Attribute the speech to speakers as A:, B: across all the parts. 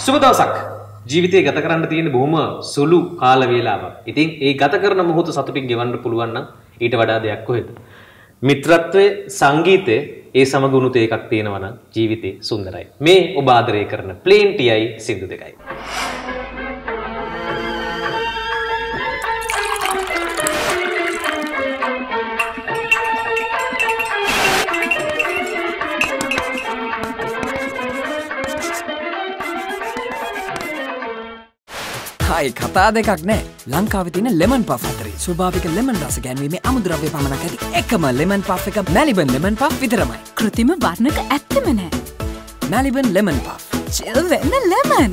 A: සුබ දවසක්. ජීවිතේ ගත කරන්න තියෙන බොහොම සුළු කාල වේලාවක්. ඉතින් ඒ ගත කරන මොහොත සතුටින් ගෙවන්න පුළුවන් නම් ඊට වඩා දෙයක් කොහෙද? මිත්‍රත්වයේ සංගීතයේ ඒ සමග උණුත එකක් තියෙනවා නම් ජීවිතේ සුන්දරයි. මේ ඔබ ආදරය කරන ප්ලේන් ටීයි සින්දු දෙකයි.
B: හායි කතා දෙකක් නෑ ලංකාවේ තියෙන ලෙමන් පෆ් අතරේ ස්වභාවික ලෙමන් රස ගැන්වීමේ අමුද්‍රව්‍ය පමණක් ඇති එකම ලෙමන් පෆ් එක මැලිබන් ලෙමන් පෆ් විතරමයි.
C: කෘත්‍රිම වර්ණක ඇත්තෙම නෑ.
B: Maliban lemon puff.
C: චිල් වෙන්න ලෙමන්.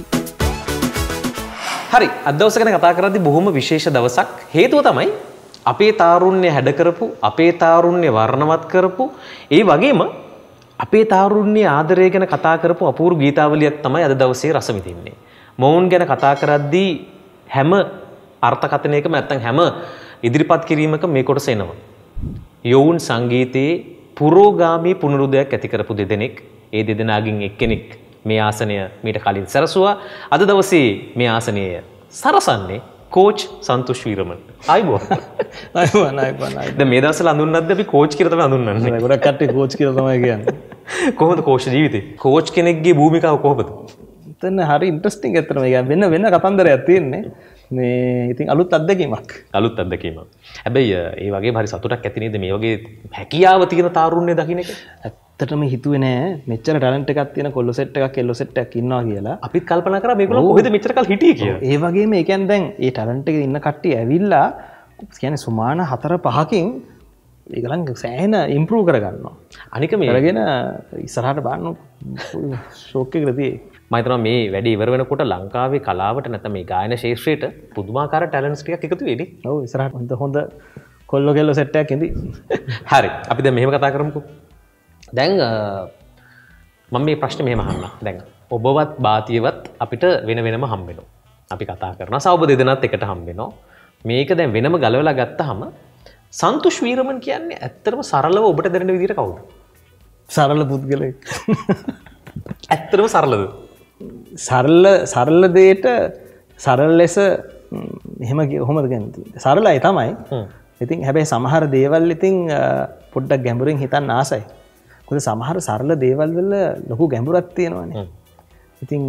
A: හරි අද දවස ගැන කතා කරද්දී බොහොම විශේෂ දවසක්. හේතුව තමයි අපේ තාරුණ්‍ය හැඩ කරපු, අපේ තාරුණ්‍ය වර්ණවත් කරපු, ඒ වගේම අපේ තාරුණ්‍ය ආදරය ගැන කතා කරපු අපූර්ව ගීතාවලියක් තමයි අද දවසේ රස විඳින්නේ. මොවුන් ගැන කතා කරද්දී හැම අර්ථකථනයකම නැත්නම් හැම ඉදිරිපත් කිරීමක මේ කොටස එනවා. යෝන් සංගීතයේ පුරෝගාමී පුනරුදයක් ඇති කරපු දෙදෙනෙක්. ඒ දෙදෙනාගෙන් එක්කෙනෙක් මේ ආසනය මීට කලින් සරසුවා. අද දවසේ මේ ආසනය සරසන්නේ කෝච් සන්තෝෂ් වීරමන්. ආයිබෝන්.
D: ආයිබෝන්.
A: දැන් මේ දවස්වල අඳුන්නද්දී අපි කෝච් කියලා තමයි අඳුන්නන්නේ.
D: ගොඩක් කට්ටිය කෝච් කියලා තමයි කියන්නේ.
A: කොහොමද කෝච් ජීවිතේ? කෝච් කෙනෙක්ගේ භූමිකාව කොහොමද?
D: එතන හරි ඉන්ට්‍රස්ටිං ඇත්තටම. වෙන වෙන කතන්දරයක් තියෙන්නේ. මේ ඉතින් අලුත් අත්දැකීමක්.
A: අලුත් අත්දැකීමක්. හැබැයි ඒ වගේම හරි සතුටක් ඇති නේද මේ වගේ හැකියාව තියෙන තාරුණ්‍ය දකින්න එක?
D: ඇත්තටම හිතුවේ නෑ මෙච්චර ටැලන්ට් එකක් තියෙන කොල්ල සෙට් එකක් එල්ලෝ සෙට් එකක් ඉන්නවා කියලා.
A: අපිත් කල්පනා කරා මේගොල්ලෝ කොහෙද මෙච්චර කල් හිටියේ කියලා.
D: ඒ වගේම ඒ කියන්නේ දැන් ඒ ටැලන්ට් එකේ ඉන්න කට්ටිය ඇවිල්ලා කියන්නේ සුමාන 4-5කින් ඒගොල්ලන් සෑහෙන ඉම්ප්‍රූව් කරගන්නවා.
A: අනික මේ
D: කරගෙන ඉස්සරහට බලන්න ෂෝක් එකකට තියෙයි.
A: මම හිතනවා මේ වැඩේ ඉවර වෙනකොට ලංකාවේ කලාවට නැත්නම් මේ ගායන ශාස්ත්‍රයට පුදුමාකාර ටැලන්ට්ස් ටිකක් එකතු වෙයි නේ.
D: ඔව් ඉස්සරහට හොඳ කොල්ලෝ කෙල්ලෝ සෙට් එකක් ඉඳි.
A: හරි. අපි දැන් මෙහෙම කතා කරමුකෝ. දැන් මම මේ ප්‍රශ්නේ මෙහෙම අහන්නම්. දැන් ඔබවත් බාතියවත් අපිට වෙන වෙනම හම්බ වෙනවා. අපි කතා කරනවා. සවබ දෙදෙනාත් එකට හම්බ වෙනවා. මේක දැන් වෙනම ගලවලා ගත්තාම සන්තෝෂ් වීරමන් කියන්නේ ඇත්තටම සරලව ඔබට දැනෙන විදිහට කවුද?
D: සරල පුද්ගලෙක්.
A: ඇත්තටම සරලද?
D: සරල දෙයට සරල ලෙස එහෙම කොහොමද කියන්නේ? සරලයි තමයි. ඉතින් හැබැයි සමහර දේවල් ඉතින් පොඩ්ඩක් ගැඹුරින් හිතන්න ආසයි. මොකද සමහර සරල දේවල් වල ලොකු ගැඹුරක් තියෙනවානේ. ඉතින්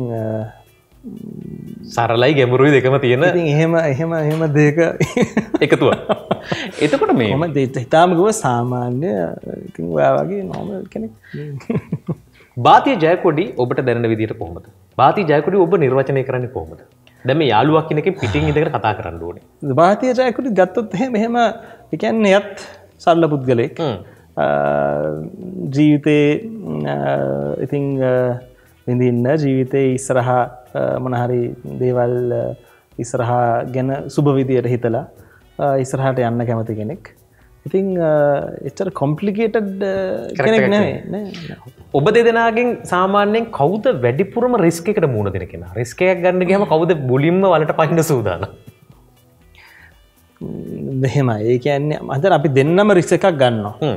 A: සරලයි ගැඹුරුයි දෙකම තියෙන.
D: ඉතින් එහෙම දෙක
A: එකතුවක්. එතකොට මේ
D: මම හිතාම ගිහුව සාමාන්‍ය ඉතින් ඔයා වගේ නෝමල් කෙනෙක්.
A: බාතිය ජයකොඩි ඔබට දැනෙන විදිහට කොහොමද? බාතිය ජයකොඩි ඔබ නිර්වචනය කරන්නේ කොහොමද? දැන් මේ යාළුවක් කෙනෙක්ගෙන් පිටින් ඉඳගෙන කතා කරන්න ඕනේ.
D: බාතිය ජයකොඩි ගත්තොත් එහෙම ඒ කියන්නේ යත් සරල පුද්ගලෙක්. ජීවිතේ ඉතින් විඳින්න ජීවිතේ ඉස්සරහා මොන හරි දේවල් ඉස්සරහා ගැන සුබ විදියට හිතලා ඉස්සරහට යන්න කැමති කෙනෙක්. ඉතින් එච්චර කොම්ප්ලිකේටඩ් කෙනෙක් නෙවෙයි නේ.
A: ඔබ දෙදෙනාගෙන් සාමාන්‍යයෙන් කවුද වැඩිපුරම රිස්ක් එකකට මුහුණ දෙන කෙනා? රිස්ක් එකක් ගන්න ගියාම කවුද මුලින්ම වලට පහින්න සූදානම්?
D: මෙහෙමයි. ඒ කියන්නේ මම අපි දෙන්නම රිස්ක් එකක් ගන්නවා.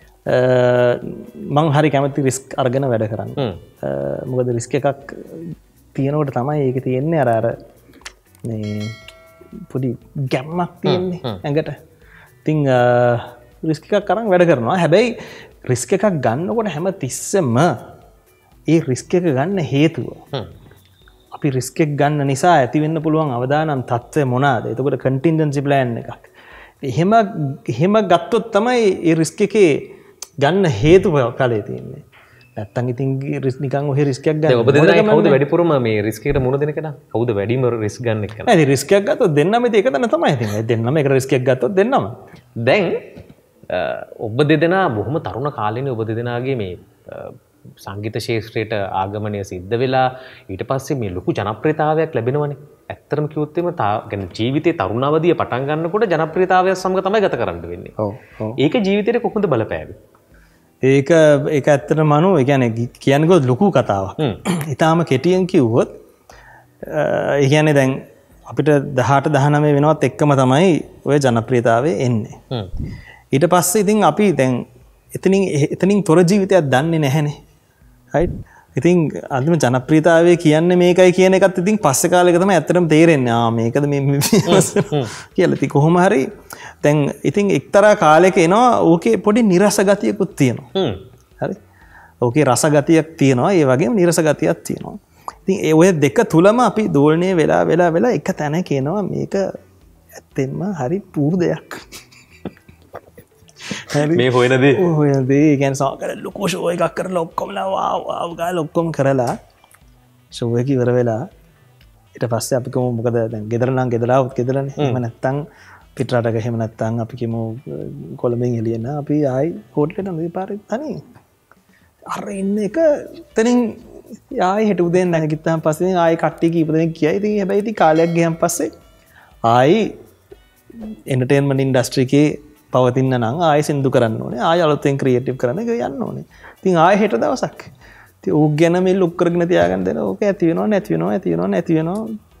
D: මං හරි කැමති රිස්ක් අරගෙන වැඩ කරන්න. මොකද රිස්ක් එකක් තියෙනකොට තමයි ඒක තියෙන්නේ අර මේ පොඩි ගැම්මක් තියෙන්නේ ඇඟට. ඉතින් රිස්ක් එකක් අරන් වැඩ කරනවා. හැබැයි රිස්ක් එකක් ගන්නකොට හැම තිස්සෙම ඒ රිස්ක් එක ගන්න හේතුව අපි රිස්ක් එක ගන්න නිසා ඇති වෙන්න පුළුවන් අවදානම් තත්ත්වය මොනවාද? එතකොට කන්ටින්ජන්සි ප්ලෑන් එකක්. එහෙම ගත්තොත් තමයි ඒ රිස්ක් එකේ ගන්න හේතුව කලේ තියෙන්නේ. නැත්තම් ඉතින් නිකන් ඔහෙ රිස්ක් එකක් ගන්න.
A: ඔබ දෙදෙනා කවුද වැඩිපුරම මේ රිස්ක් එකට මුහුණ දෙන කෙනා? කවුද වැඩිම රිස්ක් ගන්න කෙනා?
D: නෑ රිස්ක් එකක් ගත්තොත් දෙන්නම ඉතින් එක තැන තමයි ඉතින්. දෙන්නම එක රිස්ක් එකක් ගත්තොත් දෙන්නම.
A: දැන් ඔබ දෙදෙනා බොහොම තරුණ කාලේනේ ඔබ දෙදෙනාගේ මේ සංගීත ශාස්ත්‍රයට ආගමනය සිද්ධ වෙලා ඊට පස්සේ මේ ලොකු ජනප්‍රියතාවයක් ලැබෙනවනේ. ඇත්තටම කිව්වොත් එimhe ජීවිතේ තරුණ අවදිය පටන් ගන්නකොට ජනප්‍රියතාවය සමග තමයි ගත කරන්න වෙන්නේ.
D: ඔව් ඔව්.
A: ඒක ජීවිතේට කොහොමද බලපෑවේ?
D: ඒක ඇත්තටම මනෝ ඒ කියන්නේ ගොඩ ලොකු කතාවක්. ඊටාම කෙටියෙන් කිව්වොත් ඒ කියන්නේ දැන් අපිට 18 19 වෙනවත් එක්කම තමයි ඔය ජනප්‍රියතාවය එන්නේ. ඊට පස්සේ ඉතින් අපි දැන් එතනින් තොර ජීවිතයක් දන්නේ නැහැනේ. right? ඉතින් අන්තිම ජනප්‍රියතාවය කියන්නේ මේකයි කියන එකත් ඉතින් පස්සේ කාලෙක තමයි ඇත්තටම තේරෙන්නේ. මේකද මේ කියලා. ඉතින් කොහොම හරි දැන් ඉතින් එක්තරා කාලයක එනවා ඕකේ පොඩි නිරස ගතියකුත් තියෙනවා. හරි. ඕකේ රස ගතියක් තියෙනවා. ඒ වගේම නිරස ගතියක් තියෙනවා. ඉතින් ඒ ඔය දෙක තුලම අපි දෝලණය වෙලා එක තැනක එනවා මේක ඇත්තෙන්ම හරි පූර්දයක්.
A: මේ හොයන දේ
D: ඒ කියන්නේ සාකර ලොකෝ ෂෝ එකක් කරලා ඔක්කොමලා වාව් ගාලා ඔක්කොම කරලා ෂෝ එක ඉවර වෙලා ඊට පස්සේ අපි කොහොම මොකද දැන් ගෙදර නම් ගෙදරාවත් ගෙදරනේ. එහෙම නැත්තම් පිටරටක එහෙම නැත්තම් අපි කිමු කොළඹින් එළියන අපි ආයි හෝටලෙට මේ පාරේ තනියෙන් අර ඉන්න එක තනින් ආයි හෙට උදේ නැගිට්ටාන් පස්සේ ආයි කට්ටිය කීප දෙනෙක් කියයි. ඉතින් හැබැයි ඉතින් කාලයක් ගියන් පස්සේ ආයි එන්ටර්ටේන්මන්ට් ඉන්ඩස්ට්‍රි එකේ පවතින්න නම් ආයෙ සින්දු කරන්න ඕනේ. ආයෙ අලුතෙන් ක්‍රියේටිව් කරන්න යන්න ඕනේ. ඉතින් ආයෙ හෙට දවසක්. ඉතින් ඕක ගැන මේ ලොක් කරගෙන තියාගන්න දෙන ඕක ඇති වෙනව නැති වෙනව.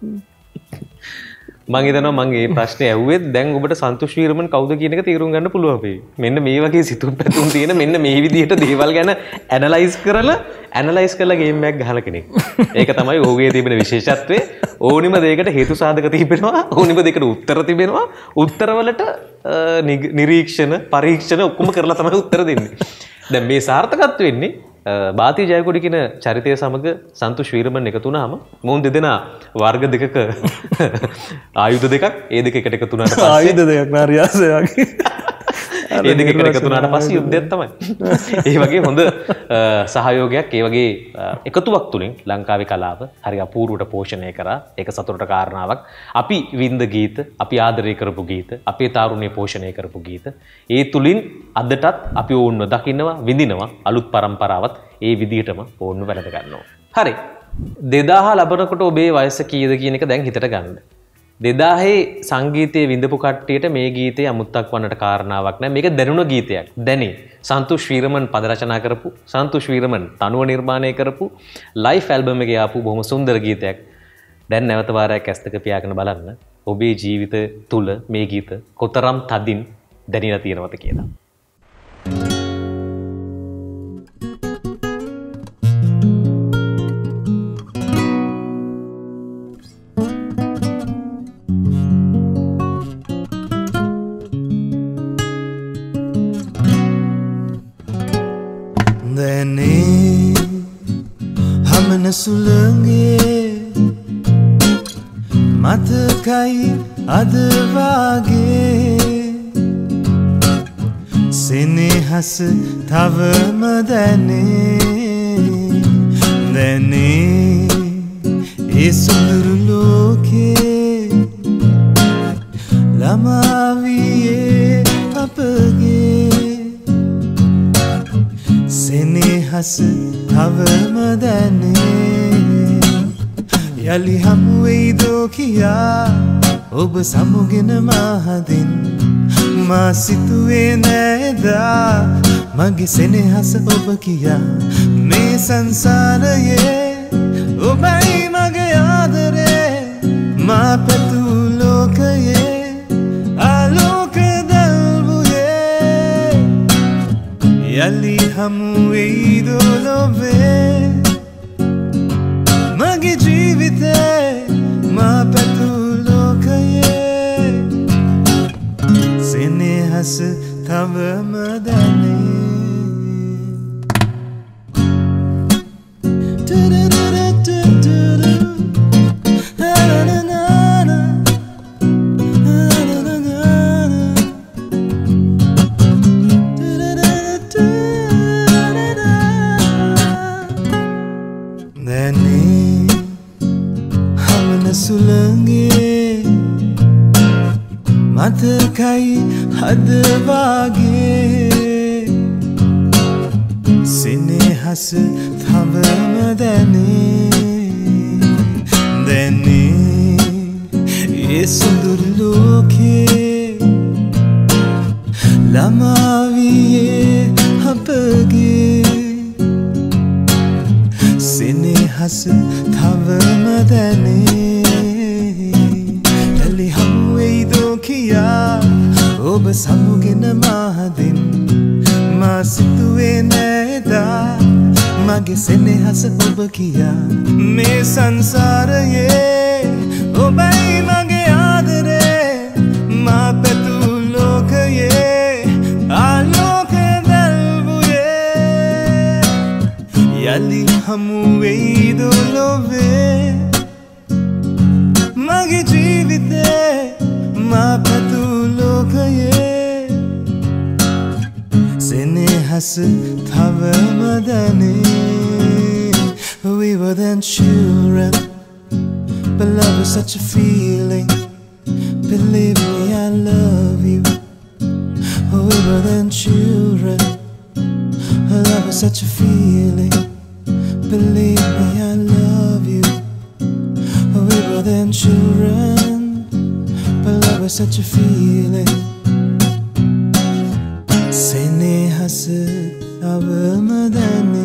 A: මම හිතනවා මම මේ ප්‍රශ්නේ ඇහුවෙත් දැන් ඔබට සන්තෝෂ් වීරමන් කවුද කියන එක තීරුම් ගන්න පුළුවන් වෙයි. මෙන්න මේ වගේ සිතුම් පැතුම් තියෙන මෙන්න මේ විදිහට දේවල් ගැන ඇනලයිස් කරලා ගේම් එකක් ගහලා කෙනෙක්. ඒක තමයි ඔහුගේ තිබෙන විශේෂත්වය. ඕනිම දෙයකට හේතු සාධක තිබෙනවා. ඕනිම දෙයකට උත්තර තිබෙනවා. උත්තරවලට නිරීක්ෂණ පරීක්ෂණ ඔක්කොම කරලා තමයි උත්තර දෙන්නේ. දැන් මේ සාර්ථකත්වය වෙන්නේ බාති ජයකොඩි කියන චරිතය සමග සන්තෝෂ් වීරමන් එකතු වුණාම මොවුන් දෙදෙනා වර්ග දෙකක ආයුධ දෙකක් ඒ දෙක එකට එකතු වුණාට පස්සේ
D: ආයුධ දෙකක් නාරියාසය වගේ
A: ඒ දෙක එකට එකතු වුණාට පස්සේ යුද්ධයක් තමයි. ඒ වගේ හොඳ සහයෝගයක් ඒ වගේ එකතුවක් තුලින් ලංකාවේ කලාව හරි අපූර්වට පෝෂණය කරා. ඒක සතුටට කාරණාවක්. අපි වින්ද ගීත, අපි ආදරය කරපු ගීත, අපේ තාරුණ්‍ය පෝෂණය කරපු ගීත ඒ තුලින් අදටත් අපි ඕන්ව දකින්නවා, විඳිනවා. අලුත් පරම්පරාවත් ඒ විදිහටම ඕන්ව වැළඳ ගන්නවා. හරි. 2000 ලබනකොට ඔබේ වයස කීයද කියන එක දැන් හිතට ගන්න. 2000 සංගීතයේ විඳපු කට්ටියට මේ ගීතේ අමුත්තක් වන්නට කාරණාවක් නැහැ. මේක දැනුණ ගීතයක්. දැනේ සන්තෝෂ් වීරමන් පද රචනා කරපු, සන්තෝෂ් වීරමන් තනුව නිර්මාණය කරපු ලයිව් ඇල්බම් එකේ ආපු බොහොම සුන්දර ගීතයක්. දැන් නැවත වාරයක් ඇස් දෙක පියාගෙන බලන්න. ඔබේ ජීවිත තුල මේ ගීත කොතරම් තදින් දැනিলা තියෙනවද කියලා.
E: සුළඟේ මතකයි අද වාගේ සෙනෙහස තවම දැනේ ඒ සුඳුරු ලෝකේ ළමාවියේ අපගේ සෙනෙහස තවම දැනේ යලි හමුවෙයිදෝ කියා ඔබ සමුගෙන මහදින් මා සිතුවේ නෑදා මගේ සෙනෙහස ඔබ කියා මේ සංසාරයේ ඔබයි මගේ ආදරේ මා පැතු ලෝකයේ ආලෝක දල්වුයේ යලි හමුවෙයිදෝ ලොවේ මගේ ජීවිතේ මා පැතු ලෝකයේ සෙනෙහස තවම දැනේ මතකයි හද වාගේ සෙනෙහස තවම දැනේ ඒ සුඳුරු ලෝකේ ළමාවියේ අපගේ සෙනෙහස තවම දැනේ යලි හමුවෙයිදෝ කියා ඔබ සමුගෙන මහදින් මා සිතුවේ නෑදා mage senehasa oba kiya me sansaraye obai mage aadare ma petu lokaye aloke dalbuye yali hamu veidu love mage jeevite ma petu lokaye senehas thavama dane we were then children but love is such a feeling believe me I love you we were then children love is such a feeling believe me I love you we were then children but love is such a feeling senehas avamadane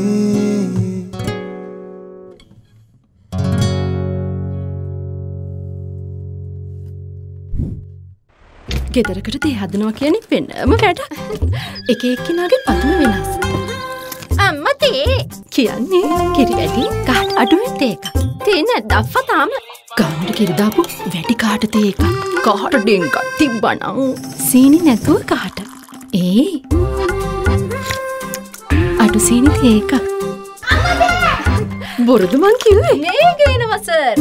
C: ගෙදරකට තේ හදනවා කියන්නේ වෙනම වැඩ. එක එක්කිනාගේ පදම වෙනස්. අම්මා තේ කියන්නේ කිරි වැඩි කාට අඩුවෙන් තේ එකක්. තේ නැද්ද අෆ්ෆා තාම? ගානට කිරි දාපු වැඩි කාට තේ එකක්. කාට ඩෙන්ගක් තිබ්බනම් සීනි නැතුව කාට. අඩු සීනි තේ එකක්. බොරුදු මං කිව්වේ. මේ ගේනවා සර්.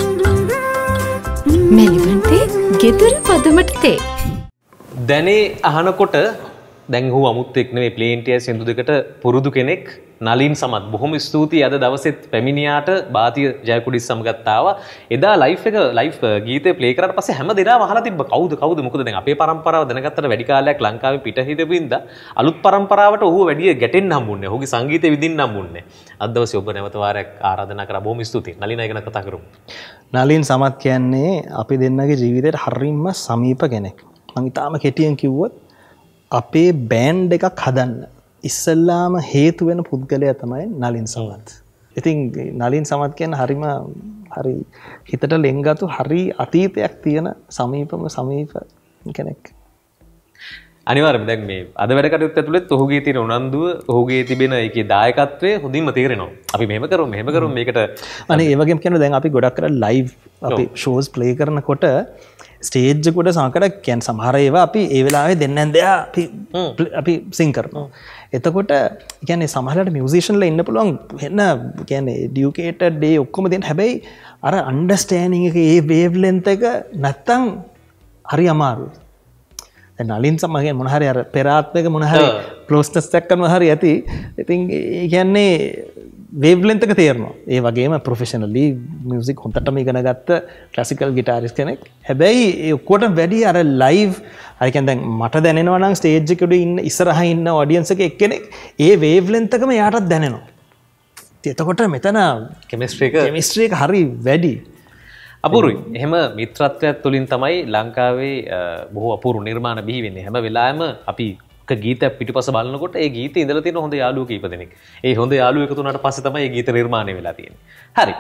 C: මෙලිබන් තේ ගෙදර පදමට තේ.
A: දැනේ අහනකොට දැන් හු අමුත් එක් නෙවෙයි ප්ලේන් ටියර් සින්දු දෙකට පුරුදු කෙනෙක් නලින් සමත් බොහොම ස්තුතියි අද දවසෙත් පැමිණියාට බාතිය ජයකුඩිස් සමගත් ආවා එදා ලයිව් ගීතේ ප්ලේ කරාට පස්සේ හැම දෙනාම අහලා තිබ්බ කවුද මොකද දැන් අපේ පරම්පරාව දැනගත්තට වැඩි කාලයක් ලංකාවේ පිට හිටපු ඉඳලා අලුත් පරම්පරාවට ඔහුව වැඩි ගැටෙන්න හම්බුන්නේ ඔහුගේ සංගීතය විඳින්න හම්බුන්නේ අද දවසේ ඔබ නැවත වාරයක් ආරාධනා කරා බොහොම ස්තුතියි නලින් අය ගැන කතා කරමු
D: නලින් සමත් කියන්නේ අපි දෙන්නගේ ජීවිතේට හරියම සමීප කෙනෙක් මම ඊටාම කෙටියෙන් කිව්වොත් අපේ බෑන්ඩ් එකක් හදන්න ඉස්සල්ලාම හේතු වෙන පුද්ගලයා තමයි නලින් සමත්. ඉතින් නලින් සමත් කියන්නේ හරි හිතට ලෙන්ගතු හරි අතීතයක් තියෙන සමීප කෙනෙක්.
A: අනිවාර්යයෙන්ම දැන් මේ අද වැඩ කටයුත්ත ඇතුළත් ඔහුගේ තියෙන උනන්දුව ඔහුගේ තිබෙන ඒකේ දායකත්වය හොඳින්ම තේරෙනවා. අපි මෙහෙම කරමු මේකට
D: අනේ ඒ වගේම කියනවා දැන් අපි ගොඩක් කරලා ලයිව් අපි ෂෝස් ප්ලේ කරනකොට ස්ටේජ් එකට සමහරක් කියන්නේ සමහර ඒවා අපි ඒ වෙලාවේ දෙන්නෙන් දෙයා අපි සිං කරනවා. එතකොට කියන්නේ සමහරවිට මියුසිෂියන්ලා ඉන්න පුළුවන් වෙන කියන්නේ එඩියුකේටඩ් ඒ ඔක්කොම දෙන්න හැබැයි අර අන්ඩර්ස්ටෑන්ඩින් එක ඒ වේව් ලෙන්ත් එක නැත්තම් හරි අමාරුයි. දැන් නලින් සමග මොන හරි අර පෙර ආත්මයක මොන හරි ක්ලෝස්නස් එකක් කරනවා හරි ඇති. ඉතින් ඒ කියන්නේ වේව් ලෙන්ත් එක තේරෙනවා. ඒ වගේම ප්‍රොෆෙෂනලි මියුසික් හොඳටම ඉගෙන ගත්ත ක්ලාසිකල් ගිටාරිස්ට් කෙනෙක්. හැබැයි ඒ ඔක්කොටම වැඩි අර ලයිව් අර කියන්නේ දැන් මට දැනෙනවා නම් ස්ටේජ් එකේ ඉන්න ඉස්සරහා ඉන්න ඔඩියන්ස් එකේ එක්කෙනෙක් ඒ වේව් ලෙන්ත් එකම එයාටත් දැනෙනවා. ඉතින් එතකොට මෙතන කෙමිස්ට්‍රි එක හරි වැඩි.
A: අපූරුයි. එහෙම මිත්‍රත්වයක් තුලින් තමයි ලංකාවේ බොහෝ අපූර්ව නිර්මාණ බිහි වෙන්නේ. හැම වෙලාවෙම අපි ගීතයක් පිටිපස්ස බලනකොට ඒ ගීතේ ඉඳලා තියෙන හොඳ යාළුවෝ කීප දෙනෙක්. ඒ හොඳ යාළුවෝ එකතු වුණාට පස්සේ තමයි මේ ගීත නිර්මාණය වෙලා තියෙන්නේ. හරි.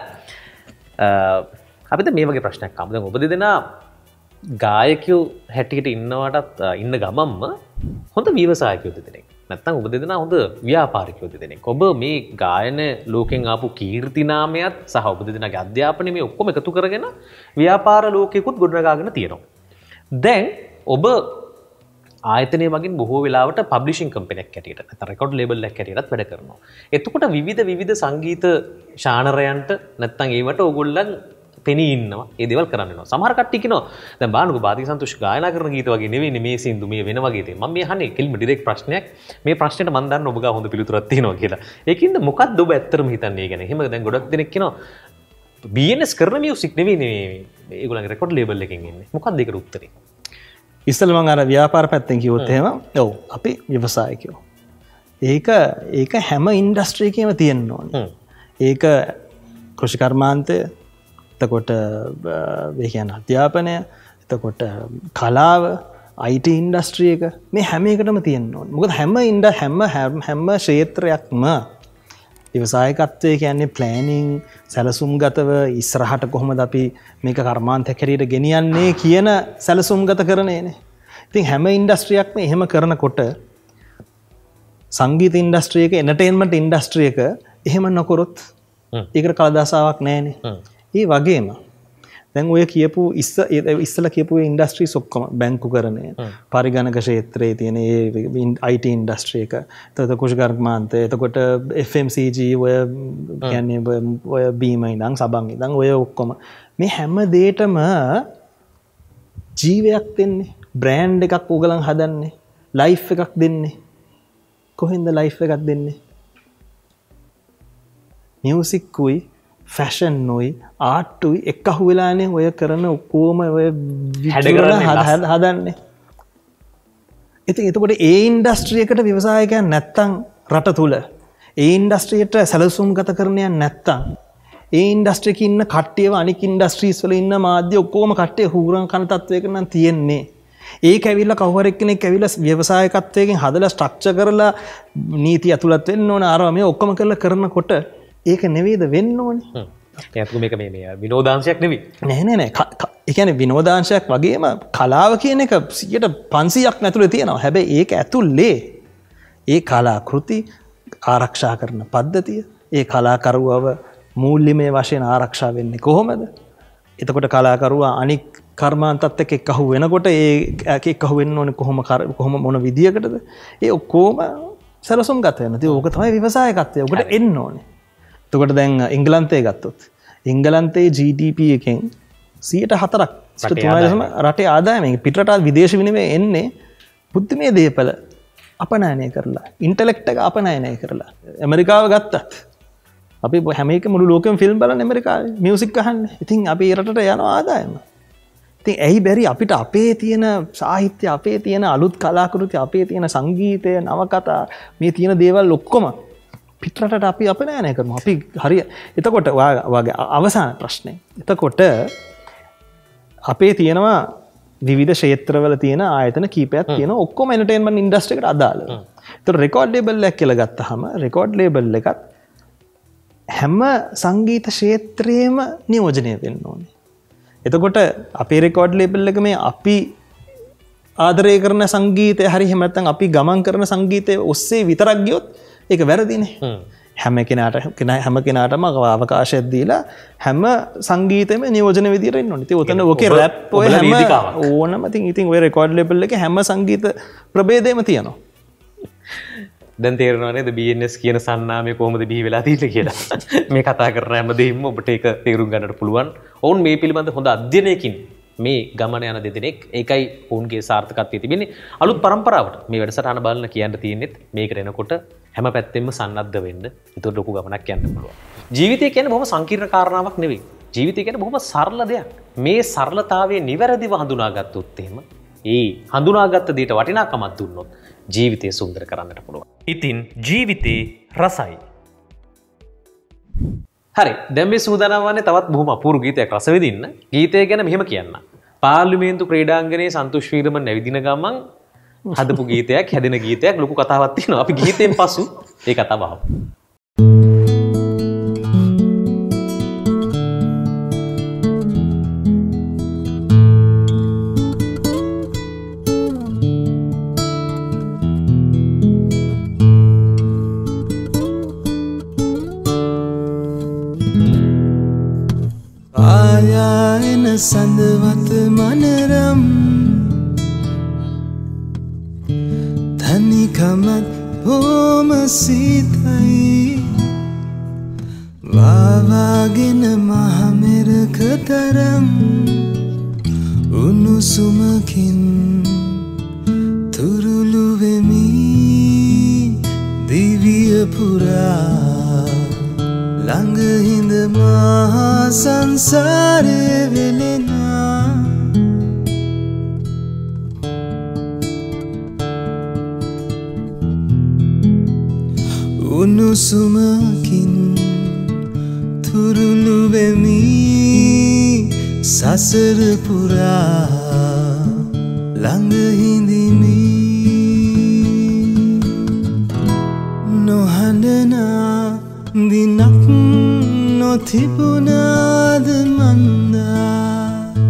A: අපිට මේ වගේ ප්‍රශ්නයක් ආවා. දැන් ඔබ දෙදෙනා ගායකයෝ හැටියට ඉන්න ගමම්ම හොඳ ව්‍යවසායකයෝ දෙදෙනෙක්. නැත්තම් ඔබ දෙදෙනා හොඳ ව්‍යාපාරිකයෝ දෙදෙනෙක්. ඔබ මේ ගායන ලෝකෙන් ආපු කීර්ති නාමයත් සහ ඔබ දෙදෙනාගේ අධ්‍යාපනය මේ ඔක්කොම එකතු කරගෙන ව්‍යාපාර ලෝකෙකුත් ගොඩනගාගෙන තියෙනවා. දැන් ඔබ ආයතනය මගින් බොහෝ වෙලාවට පබ්ලිෂින් කම්පැනියක් හැටියට නැත්නම් රෙකෝඩ් ලේබල් එකක් හැටියටත් වැඩ කරනවා. එතකොට විවිධ සංගීත ශානරයන්ට නැත්නම් ඒවට ඕගොල්ලන් පෙනී ඉන්නවා. ඒ දේවල් කරන්න වෙනවා. සමහර කට්ටිය කියනවා දැන් බානුක බාතික සන්තෝෂ් ගායනා කරන ගීත වගේ නෙවෙයි මේ සින්දු මේ වෙන වගේ තියෙන. මම මේ අහන්නේ කෙලින්ම ඩිරෙක්ට් ප්‍රශ්නයක්. මේ ප්‍රශ්නෙට මම දන්න ඔබ ගා හොඳ පිළිතුරක් තියෙනවා කියලා. ඒකින්ද මොකක්ද ඔබ ඇත්තටම හිතන්නේ ගැන? එහෙම දැන් ගොඩක් දෙනෙක් කියනවා BNS කරන මියුසික් නෙවෙයි ඒගොල්ලන්ගේ රෙකෝඩ් ලේබල් එකකින් එන්නේ. මොකක්ද ඒකට උත්තරේ?
D: ඉස්සෙල්ලා මම අර ව්‍යාපාර පැත්තෙන් කිව්වොත් එහෙම ඔව් අපි ව්‍යවසායකයෝ. ඒක හැම ඉන්ඩස්ට්‍රි එකේම තියෙන්න ඕනේ. ඒක කෘෂිකර්මාන්තය, එතකොට ඒ කියන්නේ අධ්‍යාපනය, එතකොට කලාව, IT ඉන්ඩස්ට්‍රි එක මේ හැම එකටම තියෙන්න ඕනේ. මොකද හැම ක්ෂේත්‍රයක්ම ව්‍යවසායකත්වය කියන්නේ ප්ලෑනින් සැලසුම්ගතව ඉස්සරහට කොහොමද අපි මේක කර්මාන්තයක් හැටියට ගෙනියන්නේ කියන සැලසුම්ගත කරනේනේ. ඉතින් හැම ඉන්ඩස්ට්‍රියක්ම එහෙම කරනකොට සංගීත ඉන්ඩස්ට්‍රි එක, එන්ටර්ටේන්මන්ට් ඉන්ඩස්ට්‍රි එක එහෙම නොකරොත් ඒකට කලදාසාවක් නැහැනේ. ඒ වගේම දැන් ඔය කියපු ඉස්සලා කියපු ඉන්ඩස්ට්‍රීස් ඔක්කොම බැංකු කරණය, පරිගණක ක්ෂේත්‍රයේ තියෙන ඒ IT ඉන්ඩස්ට්‍රි එක, එතකොට කුෂිකර්මාන්තය, එතකොට FMCG ඔය කියන්නේ ඔය බීම ඉඳන් සබන් ඉඳන් ඔය ඔක්කොම මේ හැම දෙයකම ජීවයක් දෙන්නේ, බ්‍රෑන්ඩ් එකක් උගලන් හදන්නේ, ලයිෆ් එකක් දෙන්නේ. කොහෙන්ද ලයිෆ් එකක් දෙන්නේ? මියුසික් කුයි ෆැෂන් නොයි ආට්ටුයි එක අහුවෙලානේ ඔය කරන ඔක්කොම ඔය හදන්නේ. ඉතින් එතකොට ඒ ඉන්ඩස්ට්‍රි එකට ව්‍යවසායකයන් නැත්තම් රට තුල ඒ ඉන්ඩස්ට්‍රියට සැලසුම් ගත කරන්නයන් නැත්තම් ඒ ඉන්ඩස්ට්‍රි එකේ ඉන්න කට්ටියව අනික් ඉන්ඩස්ට්‍රීස් වල ඉන්න මාධ්‍ය ඔක්කොම කට්ටිය හුරන් කන තත්වයක නම් තියෙන්නේ. ඒක ඇවිල්ලා කවුරු කෙනෙක් ඇවිල්ලා ව්‍යවසායකත්වයෙන් හදලා ස්ට්‍රක්චර් කරලා නීති ඇතුළත් වෙන්න ඕන අර මේ ඔක්කොම කරනකොට ඒක නෙවෙයිද වෙන්න ඕනේ.
A: ඒත් මේක මේ විනෝදාංශයක් නෙවෙයි.
D: නෑ. ඒ කියන්නේ විනෝදාංශයක් වගේම කලාව කියන එක 500ක් ඇතුලේ තියෙනවා. හැබැයි ඒක ඇතුලේ ඒ කලාකෘති ආරක්ෂා කරන පද්ධතිය, ඒ කලාකරුවව මූල්‍යමය වශයෙන් ආරක්ෂා වෙන්නේ කොහොමද? එතකොට කලාකරුවා අනික් කර්මාන්තත් එක්ක එක්කහුව වෙනකොට ඒ එක්කහුව වෙන්න ඕනේ කොහොම මොන විදියකටද? ඒ ඔක්කොම සැලසුම් ගත වෙනවා. ඉතින් ඕක තමයි ව්‍යවසායකත්වය. ඔකට එන්න ඕනේ. එතකොට දැන් එංගලන්තය ගත්තොත් එංගලන්තයේ GDP එකෙන් 4% රටේ ආදායම පිටරට විදේශ විනිමය එන්නේ බුද්ධිමය දේපල අපනයනය කරලා, ඉන්ටෙලෙක්ට් එක අපනයනය කරලා. ඇමරිකාව ගත්තත් අපි හැම එක මුළු ලෝකෙම ෆිල්ම් බලන්නේ ඇමරිකාවේ, මියුසික් අහන්නේ. ඉතින් අපි ඒ රටට යනවා ආදායම. ඉතින් ඇයි බැරි අපිට අපේ තියෙන සාහිත්‍ය, අපේ තියෙන අලුත් කලාකෘති, අපේ තියෙන සංගීතය, නවකතා, මේ තියෙන දේවල් ඔක්කොම පිටරටට අපි අපනයනය කරමු. අපි හරිය. එතකොට වගේ අවසාන ප්‍රශ්නේ. එතකොට අපේ තියෙනවා විවිධ ක්ෂේත්‍රවල තියෙන ආයතන කීපයක් තියෙනවා. ඔක්කොම එන්ටර්ටේන්මන්ට් ඉන්ඩස්ට්‍රි එකට අදාළව. ඒතර රෙකෝඩ් ලේබල් එකක් කියලා ගත්තාම රෙකෝඩ් ලේබල් එකත් හැම සංගීත ක්ෂේත්‍රයේම නියෝජනය වෙන්න ඕනේ. එතකොට අපේ රෙකෝඩ් ලේබල් එක මේ අපි ආදරය කරන සංගීතය හරි එහෙම නැත්නම් අපි ගමන් කරන සංගීතය ඔස්සේ විතරක් ගියොත් ඒක වැරදිනේ. හැම කෙනාටම අවකාශයක් දීලා හැම සංගීතෙම නියෝජන විදියට ඉන්න ඕනේ. ඉතින් ඔතන ඔකේ රැප් ඔය හැම ඕනම ඉතින් ඔය රෙකෝඩ් ලේබල් එකේ හැම සංගීත ප්‍රභේදෙම තියෙනවා.
A: දැන් තේරෙනව නේද BNS කියන සන්නාමය කොහොමද බිහි වෙලා තියෙන්නේ කියලා. මේ කතා කරන හැමදේම ඔබට ඒක තේරුම් ගන්නට පුළුවන්. ඔවුන් මේ පිළිබඳ හොඳ අධ්‍යයනයකින් මේ ගමන යන දෙදෙනෙක්. ඒකයි ඔවුන්ගේ සාර්ථකත්වය තිබෙන්නේ. අලුත් පරම්පරාවට මේ වැඩසටහන බලන්න කියන්න තියෙන්නේ මේකට එනකොට හැම පැත්තෙම සන්නද්ධ වෙන්න. ඒක ලොකු ගමනක් යන්න පුළුවන්. ජීවිතය කියන්නේ බොහොම සංකීර්ණ කාරණාවක් නෙවෙයි. ජීවිතය කියන්නේ බොහොම සරල දෙයක්. මේ සරලතාවයේ නිවැරදිව හඳුනාගත්තොත් එහෙම ඒ හඳුනාගත්ත දෙයට වටිනාකමක් දුන්නොත් ජීවිතය සුන්දර කරන්නට පුළුවන්. ඉතින් ජීවිතේ රසයි. හරි, දැන් මේ සූදානම් වන්නේ තවත් බොහොම අපූර්ව ගීතයක් රස විඳින්න. ගීතය ගැන මෙහෙම කියන්න. පාර්ලිමේන්තු ක්‍රීඩාංගණයේ සන්තෝෂ් වීරමන් නැවිදින ගමන් හදපු ගීතයක්, හැදෙන ගීතයක්, ලොකු කතාවක් තියෙනවා. අපි ගීතයෙන් පසු ඒ කතාව අහමු.
E: ආයන සඳවත මනරම් තනිකමත් බොම සීතයි වාවාගෙන මහමෙරක තරම් උණුසුමකින් තුරුළු වෙමි දිවිය පුරා ළඟ හිඳ මහා සංසාරේ වෙලෙනා උණුසුමකින් තුරුළු වෙමි සසර පුරා ළඟ හිඳිමි නොහඬනා දිනක් නොතිබුණාද මන්දා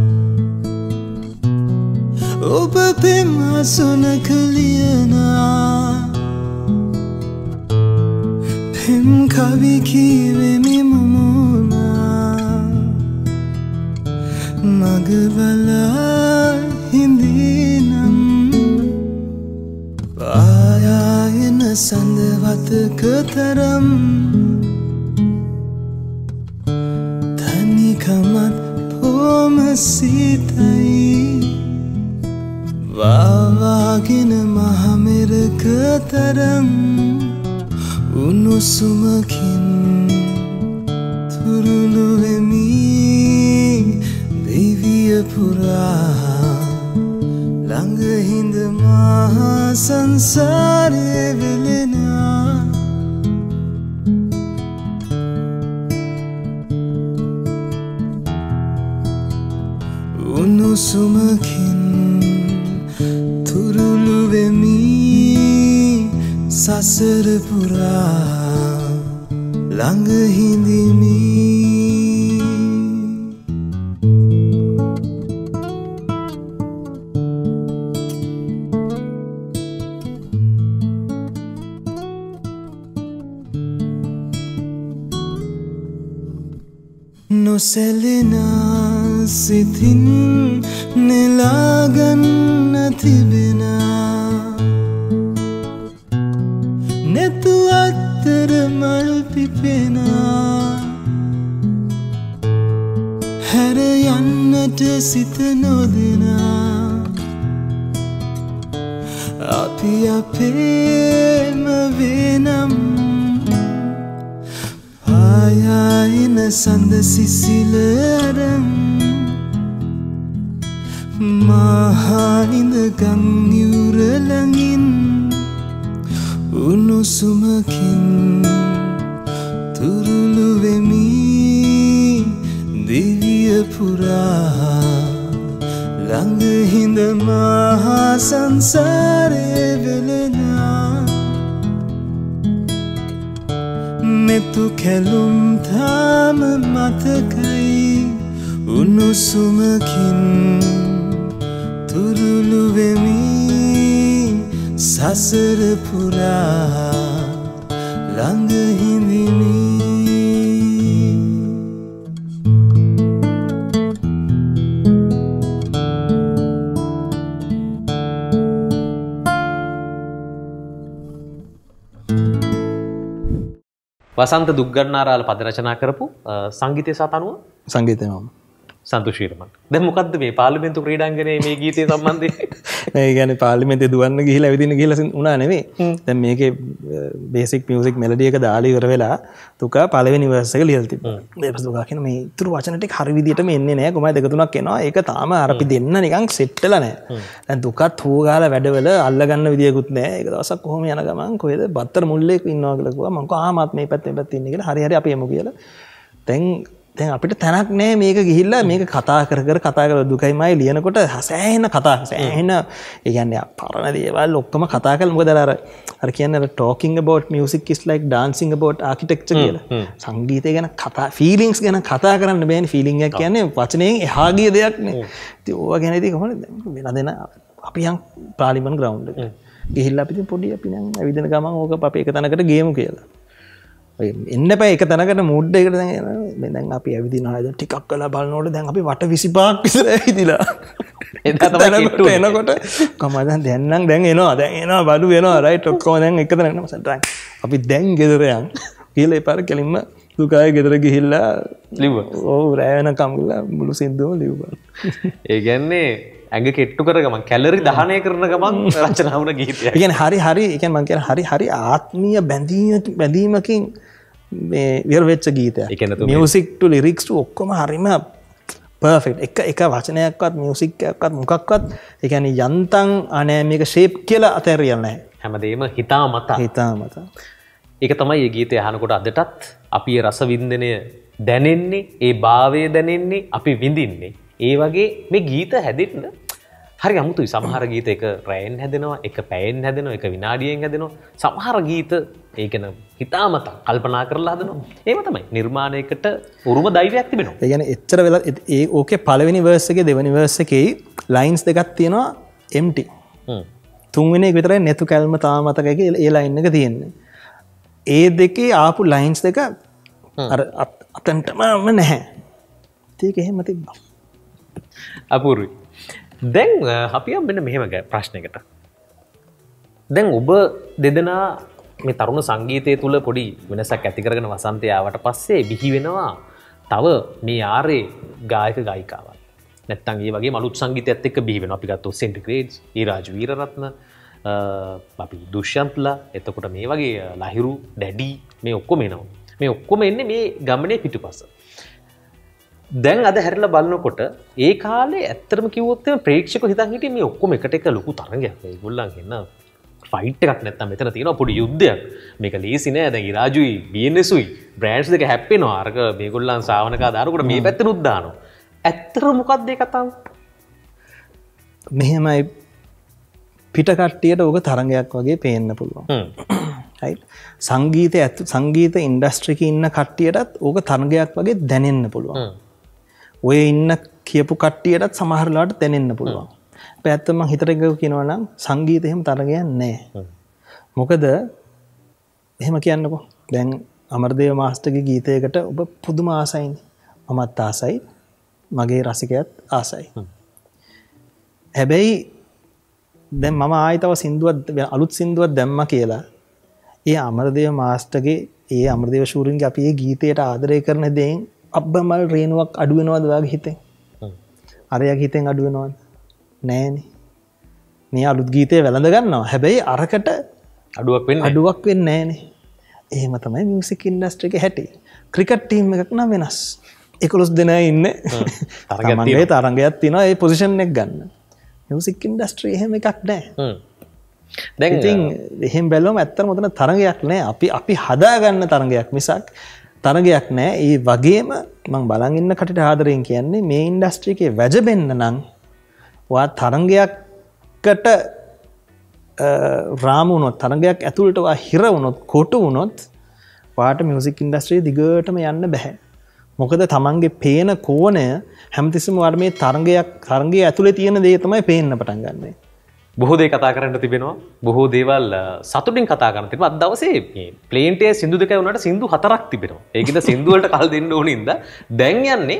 E: ඔබ පෙම්හසුනක ලියනා හිම් කවි කීවෙමි මුමුණා මග බලා හිඳිනම් පායායන සඳවතක තරම් තනිකමත් පොම සිතයි වාවාගෙන මහමෙරක තරම් උණුසුමකින් තුරුළු වෙමි දිවිය පුරා ළඟ හිඳ මහා සංසාරේ වෙලෙනා උණුසුමකින් තුරුළු වෙමි සසර පුරා ළඟ හිඳිමි නොසැලෙනා සිතින් නෙලාගන්න තිබෙනා නැතු අත්තර මල් පිපෙනා හැර යන්නට සිත නොදෙනා අපි අපේම වෙනම් පායායන සඳ සිසිල අරන් මහානිඳ ගම් යුර ළඟින් උණුසුමකින් තුරුළු වෙමි දිවිය පුරා ළඟ හිඳ මහා සංසාරේ වෙලෙනා මෙතු කැලුම් තාම මතකයි උණුසුමකින් තුරුළු වෙමි සසර පුරා ළඟ හිඳිමි
A: වසන්ත දුක්ගන්නාරාල පද රචනා කරපු සංගීතය සහ තනුව
D: සංගීතයම
A: සන්තෝෂ් ශීරමන්. දැන් මොකද්ද මේ පාර්ලිමේන්තු ක්‍රීඩාංගණයේ මේ ගීතය සම්බන්ධයෙන්?
D: ඒ කියන්නේ පාර්ලිමේන්තුවේ දුවන්න ගිහිලා ඇවිදින්න ගිහිලා උනා නෙමෙයි. දැන් මේකේ බේසික් මියුසික් මෙලඩි එක දාලා ඉවර වෙලා තුකා පළවෙනි වර්ස් එක ලියලා තිබ්බා. ඊට පස්සේ තුකා කියන මේ ඉතුරු වචන ටික හරි විදියටම එන්නේ නැහැ. කොහමද දෙක තුනක් එනවා. ඒක තාම අර අපි දෙන්න නිකන් සෙට් වෙලා නැහැ. දැන් තුකාත් හොගාලා වැඩවල අල්ල ගන්න විදියකුත් නැහැ. ඒක දවසක් කොහොම යන ගමන් කොහෙද බත්තර මුල්ලේක ඉන්නවා කියලා කිව්වා. මම කිව්වා ආමත් මේ පැත්තේ ඉන්නේ කියලා. හරි හරි අපි එමු කියලා. දැන් අපිට තැනක් නෑ මේක ගිහිල්ලා මේක කතා කර දුකයිමයි ලියනකොට සෑහෙන කතා සෑහෙන ඒ කියන්නේ පරණ දේවල් ඔක්කොම කතා කරලා මොකද අර කියන්නේ talking about music is like dancing about architecture කියලා. සංගීතය ගැන කතා feelings ගැන කතා කරන්න බෑනේ. feeling එක කියන්නේ වචනයෙන් එහා ගිය දෙයක් නේ. ඉතින් ඕවා ගැන ඉතින් කොහොමද වෙන දෙන අපි යන් පාර්ලිමේන්තු ග්‍රවුන්ඩ් එකට ගිහිල්ලා අපි ඉතින් පොඩි අපි නම් ඇවිදින ගමන් ඕක අපි එක තැනකට ගියමු කියලා. එන්න බෑ එක තැනකට මූඩ් එකකට දැන් අපි ඇවිදිනවා දැන් ටිකක් කළා බලනකොට දැන් අපි වට 25ක් විතර ඇවිදිලා එදා තමයි කිට්ටු එනකොට කොහමද දැන් නම් දැන් එනවා බඩු වෙනවා රයිට් ඔක්කොම දැන් එක තැනකට මසන් අපි දැන් ගෙදර යන් කියලා ඒ පාර කෙලින්ම දුකායේ ගෙදර ගිහිල්ලා ලිව්වා. ඔව් රෑ වෙනකම් ගිහලා මුළු සින්දුවම ලිව්වා.
A: ඒ කියන්නේ ඇඟ කෙට්ටු කර ගමන් කැලරි දහනය කරන ගමන් රචනා වුණ ගීතයක්.
D: ඒ කියන්නේ හරි ඒ කියන්නේ මම කියන හරි ආත්මීය බැඳීමකින් මේ විර වෙච්ච ගීතයක්. මියුසික් ටු ලිරික්ස් ටු ඔක්කොම හරිම පර්ෆෙක්ට්. එක වචනයක්වත් මියුසික් එකක්වත් මොකක්වත් ඒ කියන්නේ යන්තම් අනේ මේක ෂේප් කියලා අතහැරියල් නැහැ.
A: හැමදේම හිතාමතා. ඒක තමයි මේ ගීතය අහනකොට අදටත් අපි රස වින්දනය දැනෙන්නේ, ඒ භාවය දැනෙන්නේ, අපි විඳින්නේ. ඒ වගේ මේ ගීත හැදෙන්න හරි අමුතුයි. සමහර ගීත එක රැයෙන් හැදෙනවා, එක පැයෙන් හැදෙනවා, එක විනාඩියෙන් හැදෙනවා. සමහර ගීත ඒකන හිතාමතා කල්පනා කරලා හදනවා. ඒව තමයි නිර්මාණයකට උරුම ධෛර්යයක් තිබෙනවා.
D: ඒ කියන්නේ එච්චර වෙලා ඒ ඕකේ පළවෙනි වර්ස් එකේ දෙවෙනි වර්ස් එකේ ලයින්ස් දෙකක් තියෙනවා empty. තුන්වෙනි එක විතරයි නෙතු කැල්ම තාම මතකයි ඒ ලයින් එක තියෙන්නේ. ඒ දෙකේ ආපු ලයින්ස් දෙක අර අතන්ටම නැහැ. ඒක එහෙම තිබ්බා.
A: අපූර්වයි. දැන් අපි යම් මෙන්න මෙහෙම ප්‍රශ්නයකට. දැන් ඔබ දෙදෙනා මේ තරුණ සංගීතය තුළ පොඩි වෙනසක් ඇති කරගෙන වසන්තය ආවට පස්සේ බිහි වෙනවා තව මේ ආරේ ගායක ගායිකාවන්. නැත්තම් ඒ වගේ අලුත් සංගීතයත් එක්ක බිහි වෙනවා. අපි ගත්තොත් සෙන්ටිග්‍රේඩ්ස්, ඊරාජ් වීරරත්න, අපි දුෂ්යන්ත්ලා, එතකොට මේ වගේ ලහිරු, ඩැඩි මේ ඔක්කොම එනවා. මේ ඔක්කොම එන්නේ මේ ගමනේ පිටුපස. දැන් අද හැරිලා බලනකොට ඒ කාලේ ඇත්තටම කිව්වොත් එimhe ප්‍රේක්ෂකව හිතන් හිටියේ මේ ඔක්කොම එකට එක ලොකු තරඟයක්. ඒගොල්ලන් එන්න ෆයිට් එකක් නැත්තම් මෙතන තියෙනවා පොඩි යුද්ධයක්. මේක ලේසි නෑ. දැන් ඉරාජුයි BNSුයි බ්‍රෑන්ඩ්ස් දෙක හැප්පෙනවා. අරක මේගොල්ලන් ශ්‍රාවණකා දානකොට මේ පැත්තෙනුත් දානවා. ඇත්තටම මොකක්ද ඒ කතාව?
D: මෙහෙමයි පිට කට්ටියට ඕක තරඟයක් වගේ පේන්න පුළුවන්. right? සංගීත ඉන්ඩස්ට්‍රි එකේ ඉන්න කට්ටියටත් ඕක තරඟයක් වගේ දැනෙන්න පුළුවන්. ඔය ඉන්න කියපු කට්ටියටත් සමහර වෙලාවට දැනෙන්න පුළුවන්. පැත්තම මං හිතට කියනවා නම් සංගීතය එහෙම තරගයක් නැහැ. මොකද එහෙම කියන්නකෝ. දැන් අමරදේව මාස්ටර්ගේ ගීතයකට ඔබ පුදුම ආසයිනේ. මමත් ආසයි. මගේ රසිකයත් ආසයි. හැබැයි දැන් මම ආයෙ තව අලුත් සින්දුවක් දැම්මා කියලා ඒ අමරදේව මාස්ටර්ගේ ඒ අමරදේව ශූරින්ගේ අපි ඒ ගීතයට ආදරය කරන දෙයින් අබ්බමල් රේණුවක් අඩු වෙනවද ඔයාගේ හිතෙන්? අරයාගේ හිතෙන් අඩු වෙනවද? නෑනේ. මේ අලුත් ගීතය වැළඳ ගන්නවා. හැබැයි අරකට අඩුවක් වෙන්නේ නෑනේ. එහෙම තමයි මියුසික් ඉන්ඩස්ට්‍රි එකේ හැටි. ක්‍රිකට් ටීම් එකක් නම් වෙනස්. 11 දෙනා ඉන්නේ. තරගයක් තියෙනවා ඒ පොසිෂන් එක ගන්න. මියුසික් ඉන්ඩස්ට්‍රි එහෙම එකක් නෑ. දැන් ඉතින් එහෙම බැලුවම ඇත්තටම උතන තරගයක් නෑ. අපි හදාගන්න තරගයක් මිසක් තරගයක් නෑ. ඒ වගේම මම බලන් ඉන්න කටට ආදරෙන් කියන්නේ මේ ඉන්ඩස්ට්‍රි එකේ වැජබෙන්න නම් ඔයා තරගයකට රාමු වුණොත් තරගයක් ඇතුළට ඔයා හිර වුණොත් කොටු වුණොත් ඔයාට මියුසික් ඉන්ඩස්ට්‍රියේ දිගටම යන්න බෑ. මොකද තමන්ගේ පේන කෝණය හැමතිස්සෙම ඔයාට මේ තරගයේ ඇතුලේ තියෙන දේ තමයි පේන්න පටන් ගන්නෙ.
A: බොහෝ දේ කතා කරන්න තිබෙනවා. බොහෝ දේවල් සතුටින් කතා කරන්න තිබෙනවා. අද දවසේ මේ ප්ලේන්ටේ සින්දු දෙකයි වුණාට සින්දු 4ක් තිබෙනවා. ඒකද සින්දු වලට කල් දෙන්න ඕනින් ඉඳ දැන් යන්නේ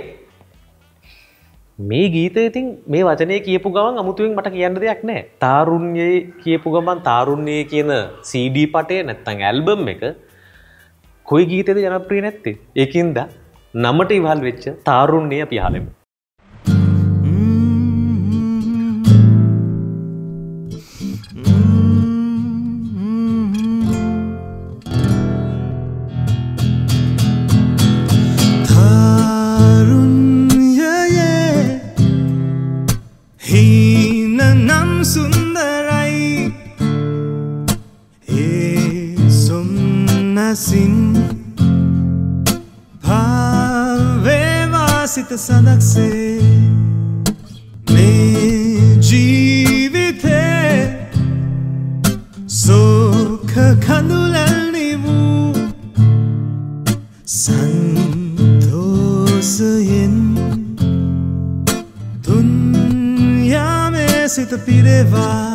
A: මේ ගීතය. ඉතින් මේ වචනේ කියපු ගමන් අමුතුවෙන් මට කියන්න දෙයක් නැහැ. තාරුණ්‍යයේ කියපු ගමන් තාරුණ්‍යයේ කියන CD පටේ නැත්තම් ඇල්බම් එක කොයි ගීතේද ජනප්‍රිය නැත්තේ? ඒකින්ද නමට ඉවහල් වෙච්ච තාරුණ්‍යය අපි අහලෙමු.
E: සිත සඳක්සේ මේ ජීවිතේ සෝක කඳුලැල්නි වූ සන්තෝසයෙන් දුන්යාමේ සිත පිරේවා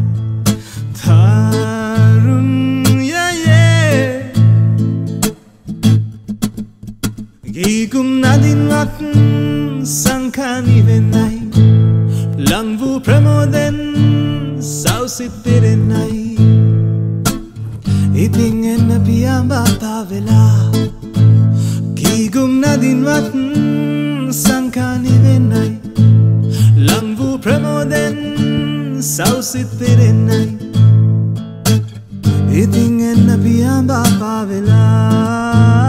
E: ගීකුම් නදින්වත් සංකානි වෙන්නයි ලං වූ ප්‍රමෝදෙන් සෞසිත් පෙරෙන්නයි ඉතින් එන්න පියාඹාතා වෙලා ගීකුම් නදින්වත් සංකානි වෙන්නයි ලං වූ ප්‍රමෝදෙන් සෞසිත් පෙරෙන්නයි ඉතින් එන්න පියාඹාතා වෙලා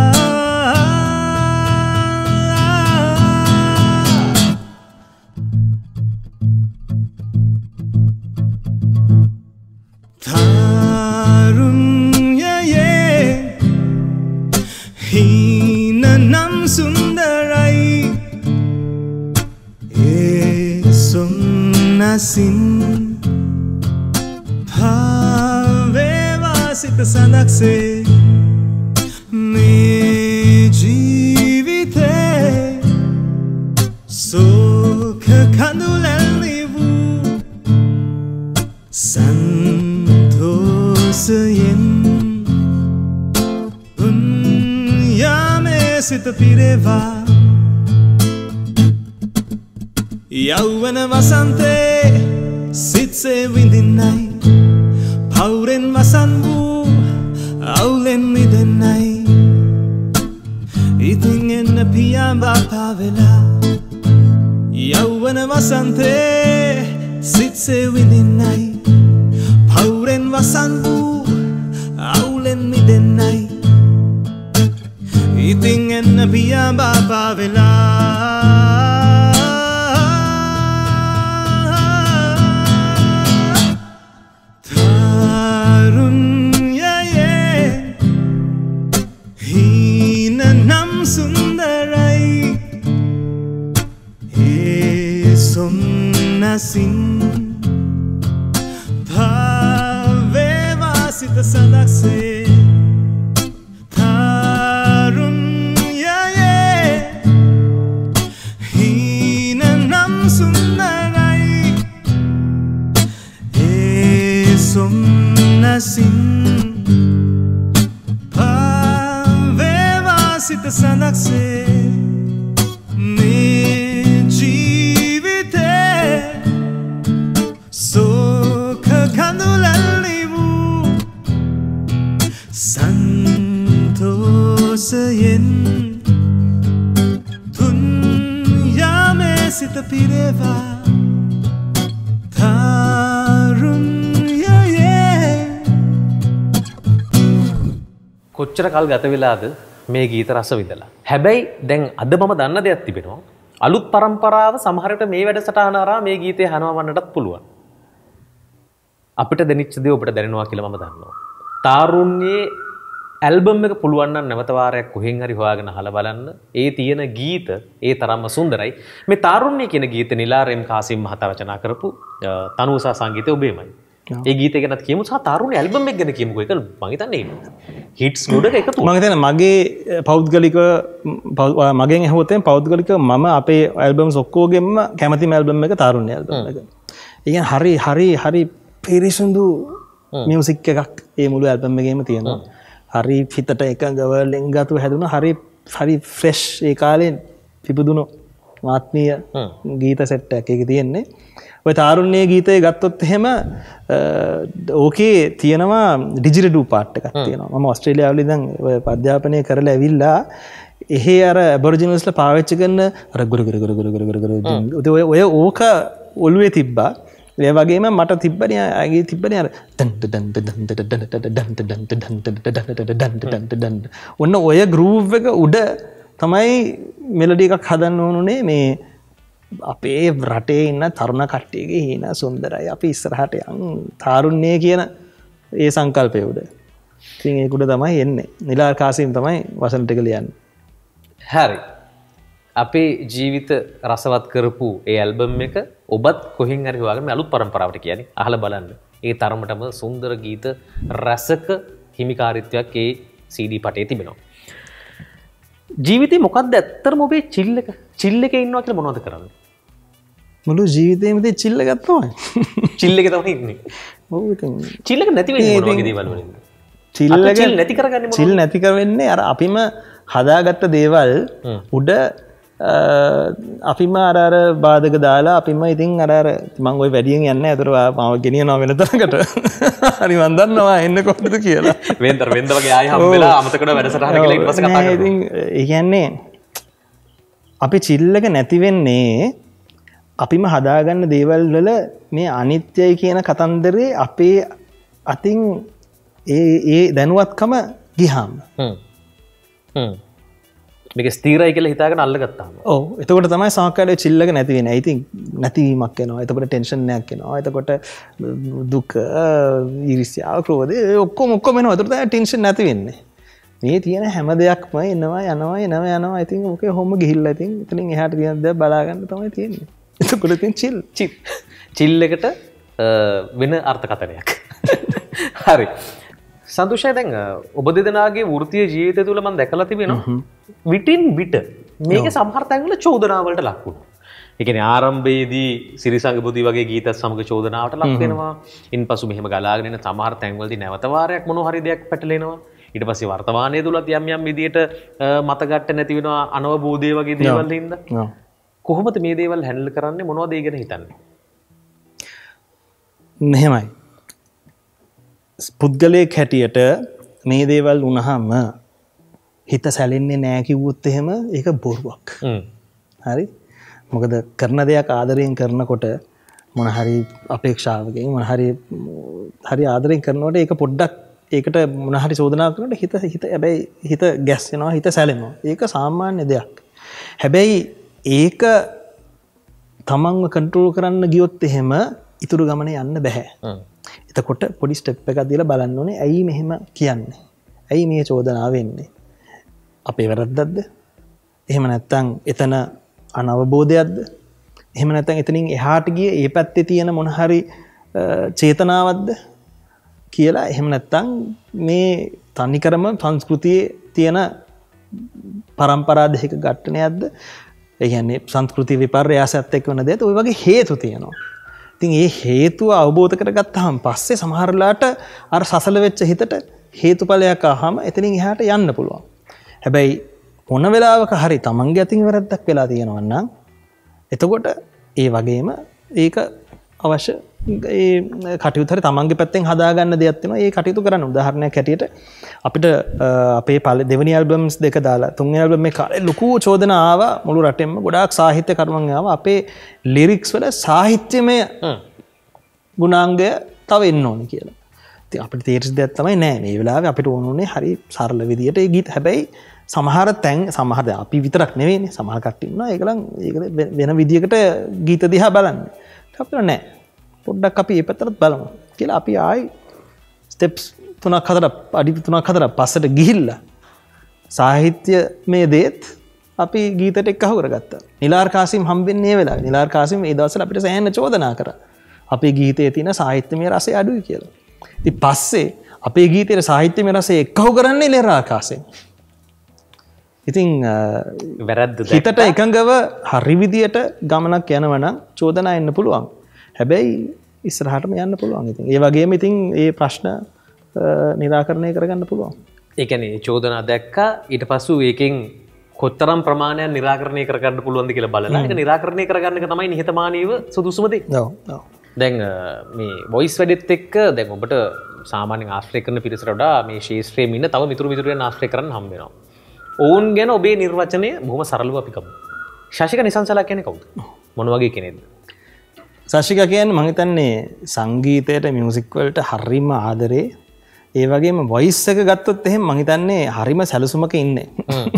E: සින් භාවේවා සිත සඳක්සේ මේ ජීවිතේ සෝක කඳුලැල්නි වූ සන්තෝසයෙන් සිත පිරේවා යෞවන වසන්තේ සිත්සේ විඳින්නයි පවුරෙන් වසන් වූ අවුලෙන් මිදෙන්නයි ඉතින් එන්න පියාඹ පාවෙලා යෞවන වසන්තේ සිත්සේ විඳින්නයි පවුරෙන් වසන් වූ අවුලෙන් මිදෙන්නයි ඉතින් එන්න පියාඹ පාවෙලා Sin Bhaveva sita sadakse Tarunya Hina nam sunnarai Somna sin Bhaveva sita sadakse සිත පිරේවා තරුණයේ
A: කොච්චර කල් ගත වෙලාද මේ ගීත රස විඳලා. හැබැයි දැන් අද මම දන්න දෙයක් තිබෙනවා. අලුත් පරම්පරාව සමහරට මේ වැඩසටහන හරහා මේ ගීතය හනවන්නටත් පුළුවන්. අපිට දැනෙච්ච දේ ඔබට දැනෙනවා කියලා මම දන්නවා. තාරුණ්‍යයේ ඇල්බම් එක පුළුවන් නම් නැවත වාරයක් කොහෙන් හරි හොයාගෙන අහලා බලන්න. ඒ තියෙන ගීත ඒ තරම්ම සුන්දරයි. මේ තාරුණ්‍ය කියන ගීත නිලාරෙම් කාසිම් මහතා රචනා කරපු තනුසා සංගීතය ඔබේමයි. ඒ ගීතය ගැනත් කියමු සහ තාරුණ්‍ය ඇල්බම් එක ගැන කියමුකෝ. ඒක මම හිතන්නේ හිට්ස් ගොඩක එකතු.
D: මම හිතන්නේ මගේ පෞද්ගලික මගෙන් ඇහුවොත් පෞද්ගලික මම අපේ ඇල්බම්ස් ඔක්කොගෙම කැමතිම ඇල්බම් එක තාරුණ්‍ය ඇල්බම් එක. ඒ කියන්නේ හරි පිරිසිදු මියුසික් එකක් ඒ මුළු ඇල්බම් එකේම තියෙනවා. හරි හිතට එකඟව ලෙන්ගතු හැදුන හරි ෆ්‍රෙෂ් ඒ කාලේ පිබුදුණු ආත්මීය ගීත සෙට් එකක් ඒක තියෙන්නේ. ඔය තාරුණ්‍ය ගීතය ගත්තොත් එහෙම ඕකේ තියෙනවා ඩිජිටල් පාර්ට් එකක් තියෙනවා. මම ඕස්ට්‍රේලියාවල ඉඳන් ඔය අධ්‍යාපනය කරලා ඇවිල්ලා එහෙ අර ඇබොරිජිනල්ස්ලා පාවිච්චි කරන අර ගුරු ඔය ඕක ඔළුවේ තිබ්බා. ඒ වගේම මට තිබ්බනේ ආගේ තිබ්බනේ අර ඔන්න ඔය ගෲව් එක උඩ තමයි මෙලඩි එකක් හදන්න ඕනුනේ මේ අපේ රටේ ඉන්න තරුණ කට්ටියගේ හීන සුන්දරයි අපි ඉස්සරහට යන් තාරුණ්‍ය කියන ඒ සංකල්පය උඩ. ඉතින් ඒක උඩ තමයි එන්නේ. නිලාල් කාසිම් තමයි වසන ටික ලියන්නේ.
A: හරි. අපේ ජීවිත රසවත් කරපු ඒ ඇල්බම් එක ඔබත් කොහෙන් හරි හොයාගෙන මේ අලුත් පරම්පරාවට කියන්නේ අහලා බලන්න. ඒ තරමටම සුන්දර ගීත රසක හිමිකාරීත්වයක් ඒ CD පටේ තිබෙනවා. ජීවිතේ මොකක්ද ඇත්තටම ඔබේ චිල් එක? චිල් එකේ ඉන්නවා කියලා මොනවද කරන්නේ?
D: මුළු ජීවිතේම තේ චිල් එකක් තමයි.
A: චිල් එකේ තමයි ඉන්නේ.
D: ඔව් ඉතින්
A: චිල් එක නැති වෙන්නේ මොන වගේ දේවල් වලින්ද?
D: චිල් එක
A: නැති කරගන්නේ මොනවද?
D: චිල් නැති කරවෙන්නේ අර අපිම හදාගත්ත දේවල් උඩ අපිම අර බාධක දාලා අපිම ඉතින් අර මම ওই වැඩියෙන් යන්නේ නැහැ. ඒතර මාව ගෙනියනවා වෙන තැනකට. හරි මන් දන්නවා එන්න කොහොමද කියලා.
A: වෙන්ද වගේ ආයෙ හම් වෙලා අමතකන වැඩසටහන කියලා ඊට පස්සේ කතා කරනවා.
D: ඉතින් ඒ කියන්නේ අපි චිල් එක නැති වෙන්නේ අපිම හදාගන්න දේවල් වල මේ අනිත්‍යයි කියන කතන්දරේ අපේ අතින් ඒ දැනුවත්කම ගියාම.
A: මේක ස්ථීරයි කියලා හිතාගෙන අල්ලගත්තාම.
D: ඔව් එතකොට තමයි සමහරවිට චිල් එක නැති වෙන්නේ. ඉතින් නැතිවීමක් එනවා. එතකොට ටෙන්ෂන් එකක් එනවා. එතකොට දුක, ඊර්ෂ්‍යාව, ක්‍රෝධය ඔක්කොම එනවා. එතකොට තමයි ටෙන්ෂන් නැති වෙන්නේ. මේ තියෙන හැම දෙයක්ම එනවා. ඉතින් ඕකේ හොම ගිහිල්ලා ඉතින් එතනින් එහාට තියෙන දේ බලා ගන්න තමයි තියෙන්නේ. එතකොට ඉතින්
A: චිල් එකට වෙන අර්ථකථනයක්. හරි. සන්තුෂය දැන් ඔබ දෙදෙනාගේ වෘත්තීය ජීවිතය තුළ මම දැකලා තිබෙනවා විටින් විට මේක සමහර තැන්වල චෝදනාවලට ලක් වුණා. ඒ කියන්නේ ආරම්භයේදී සිරිසංග බුද්ධි වගේ ගීතත් සමග චෝදනාවට ලක් වෙනවා. ඉන්පසු මෙහෙම ගලාගෙන එන සමහර තැන්වලදී නැවත වාරයක් මොන හරි දෙයක් පැටලෙනවා. ඊට පස්සේ වර්තමානයේ තුලත් යම් යම් විදියට මතගට නැති වෙනවා අනවබෝධය වගේ දේවල් හින්දා. කොහොමද මේ දේවල් හැන්ඩල් කරන්නේ මොනවද ඒ ගැන හිතන්නේ?
D: මෙහෙමයි. පුද්ගලයෙක් හැටියට මේ දේවල් වුණාම හිත සැලෙන්නේ නැහැ කිව්වොත් එහෙම ඒක බොරුවක්. හරි? මොකද කරන දෙයක් ආදරයෙන් කරනකොට මොන හරි අපේක්ෂාවකින් මොන හරි ආදරයෙන් කරනකොට ඒක පොඩ්ඩක් ඒකට මොන හරි චෝදනාවක් කරනකොට හිත හැබැයි හිත ගැස්සෙනවා හිත සැලෙනවා. ඒක සාමාන්‍ය දෙයක්. හැබැයි ඒක තමන්ව කන්ට්‍රෝල් කරන්න ගියොත් එහෙම ඉතුරු ගමන යන්න බෑ. එතකොට පොඩි ස්ටෙප් එකක් දීලා බලන්න ඕනේ ඇයි මෙහෙම කියන්නේ? ඇයි මේ චෝදනාව වෙන්නේ? අපේ වැරද්දක්ද? එහෙම නැත්නම් එතන අනවබෝධයක්ද? එහෙම නැත්නම් එතනින් එහාට ගිය ඒ පැත්තේ තියෙන මොන හරි චේතනාවක්ද කියලා එහෙම නැත්නම් මේ තනිකරම සංස්කෘතියේ තියෙන පරම්පරා දෙක ඝට්ටනයක්ද? ඒ කියන්නේ සංස්කෘති විපර්යාසයත් එක්ක වෙන දෙයක්. ඔය වගේ හේතු තියෙනවා. ඉතින් ඒ හේතුව අවබෝධ කරගත්තාම පස්සේ සමහරලාට අර සසල වෙච්ච හිතට හේතුඵලයක් ආවම එතනින් එහාට යන්න පුළුවන්. හැබැයි මොන වෙලාවක හරි තමන්ගේ අතින් වැරද්දක් වෙලා තියෙනවා නම් එතකොට ඒ වගේම ඒක අවශ්‍ය ඒ කටයුතු හරි තමන්ගේ පැත්තෙන් හදාගන්න දෙයක් තියෙනවා. ඒ කටයුතු කරන්න උදාහරණයක් හැටියට අපිට අපේ දෙවෙනි ඇල්බම්ස් දෙක දාලා තුන්වෙනි ඇල්බම් එකේ කාලේ ලොකු චෝදනා ආවා මුළු රටෙම. ගොඩාක් සාහිත්‍ය කර්මයන් ආවා අපේ ලිරික්ස් වල සාහිත්‍යමය ගුණාංගය තව එන්න ඕනේ කියලා. ඉතින් අපිට තේරිච්ච දෙයක් තමයි නෑ මේ වෙලාවේ අපිට ඕනුනේ හරි සරල විදියට ඒ ගීත. හැබැයි සමහර තැන් සමහර අපි විතරක් නෙවෙයිනේ සමහර කට්ටිය ඉන්නවා ඒකලන් ඒක වෙන විදියකට ගීත දිහා බලන්නේ. අපිට නෑ පොඩ්ඩක් අපි මේ පැත්තට බලමු කියලා අපි ආයි ස්ටෙප්ස් 3-4 අඩි 3-4 පස්සට ගිහිල්ලා සාහිත්‍ය මේ දේත් අපි ගීතයට එක්කහු කරගත්තා. නිලාර් කාසිම් හම්බෙන්නේ මේ වෙලාවේ. නිලාර් කාසිම් මේ දවස්වල අපිට සෑහෙන චෝදනා කරා. අපේ ගීතයේ තියෙන සාහිත්‍යමය රසය අඩුයි කියලා. ඉතින් පස්සේ අපේ ගීතයේ සාහිත්‍යමය රසය එක්කහු කරන්නේ නිලාර් කාසිම්. ඉතින්
A: වැරද්ද
D: හිතට එකඟව හරි විදියට ගමනක් යනවා නම් චෝදනා එන්න පුළුවන්. හැබැයි ඉස්සරහටම යන්න පුළුවන්. ඉතින් ඒ වගේම ඉතින් ඒ ප්‍රශ්න නිරාකරණය කරගන්න පුළුවන්.
A: ඒ කියන්නේ චෝදනා දැක්කා ඊට පස්සෙ ඒකෙන් කොතරම් ප්‍රමාණයක් නිරාකරණය කරගන්න පුළුවන්ද කියලා බලලා ඒක නිරාකරණය කරගන්න එක තමයි නිහතමානීව සුදුසුම දේ.
D: ඔව් ඔව්.
A: දැන් මේ වොයිස් වැඩෙත් එක්ක දැන් ඔබට සාමාන්‍යයෙන් ආශ්‍රය කරන පිරිසට වඩා මේ ශාස්ත්‍රයේ ඉන්න තව මිතුරුයන් ආශ්‍රය කරන්න හම්බ වෙනවා. ඔවුන් ගැන ඔබේ නිර්වචනය බොහොම සරලව අපි කමු. ශාසික නිසංසලා කියන්නේ කවුද? මොන වගේ කෙනෙක්ද?
D: ශාසික කියන්නේ මම හිතන්නේ සංගීතයට මියුසික් වලට හරිම ආදරේ. ඒ වගේම වොයිස් එක ගත්තොත් එහෙම මම හිතන්නේ හරිම සැලසුමක ඉන්නේ.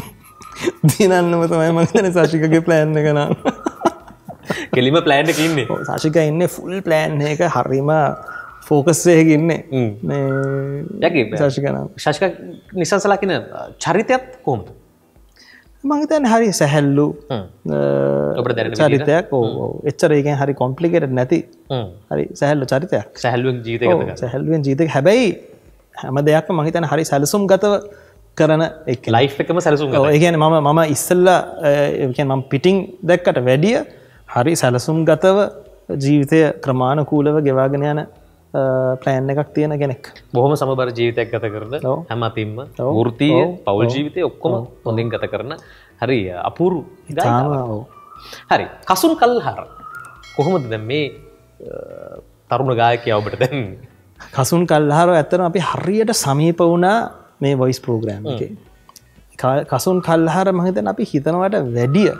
D: දිනන්නම තමයි මම හිතන්නේ ශාසිකගේ ප්ලෑන් එක නම්.
A: කෙලිම ප්ලෑන් එකක ඉන්නේ.
D: ඔව් ශාසික ඉන්නේ ෆුල් ප්ලෑන් එක හරිම ෆෝකස් එකක ඉන්නේ. මේ
A: යකි
D: ශාසික නම්.
A: ශාසික නිසංසලා කියන චරිතයත් කොහොමද?
D: මම හිතන්නේ හරි සැහැල්ලු
A: ඔබට දැනෙන
D: චරිතයක්. ඔව් ඔව්. එච්චර ඒකෙන් හරි කොම්ප්ලිකේටඩ් නැති. හරි සැහැල්ලු චරිතයක්.
A: සැහැල්ලුවෙන් ජීවිතය ගත කරනවා.
D: සැහැල්ලුවෙන් ජීවිතේ හැබැයි හැම දෙයක්ම මම හිතන්නේ හරි සැලසුම්ගතව කරන එක.
A: ලයිෆ් එකම සැලසුම්ගතයි.
D: ඔව් ඒ කියන්නේ මම ඉස්සෙල්ලා ඒ කියන්නේ මම පිටින් දැක්කට වැඩිය හරි සැලසුම්ගතව ජීවිතය ක්‍රමානුකූලව ගෙවාගෙන යන ප්ලෑන් එකක් තියෙන කෙනෙක්.
A: බොහොම සමබර ජීවිතයක් ගත කරන හැම අතින්ම වෘත්තීය පෞල් ජීවිතය ඔක්කොම හොඳින් ගත කරන හරි අපූර්ව ගායකයෙක්. හරි කසුන් කල්හර කොහොමද දැන් මේ තරුණ ගායකයා ඔබට දැන්?
D: කසුන් කල්හර ඇත්තටම අපි හරියට සමීප වුණා මේ වොයිස් ප්‍රෝග්‍රෑම් එකේ. කසුන් කල්හර මම හිතන්නේ අපි හිතනවට වැඩිය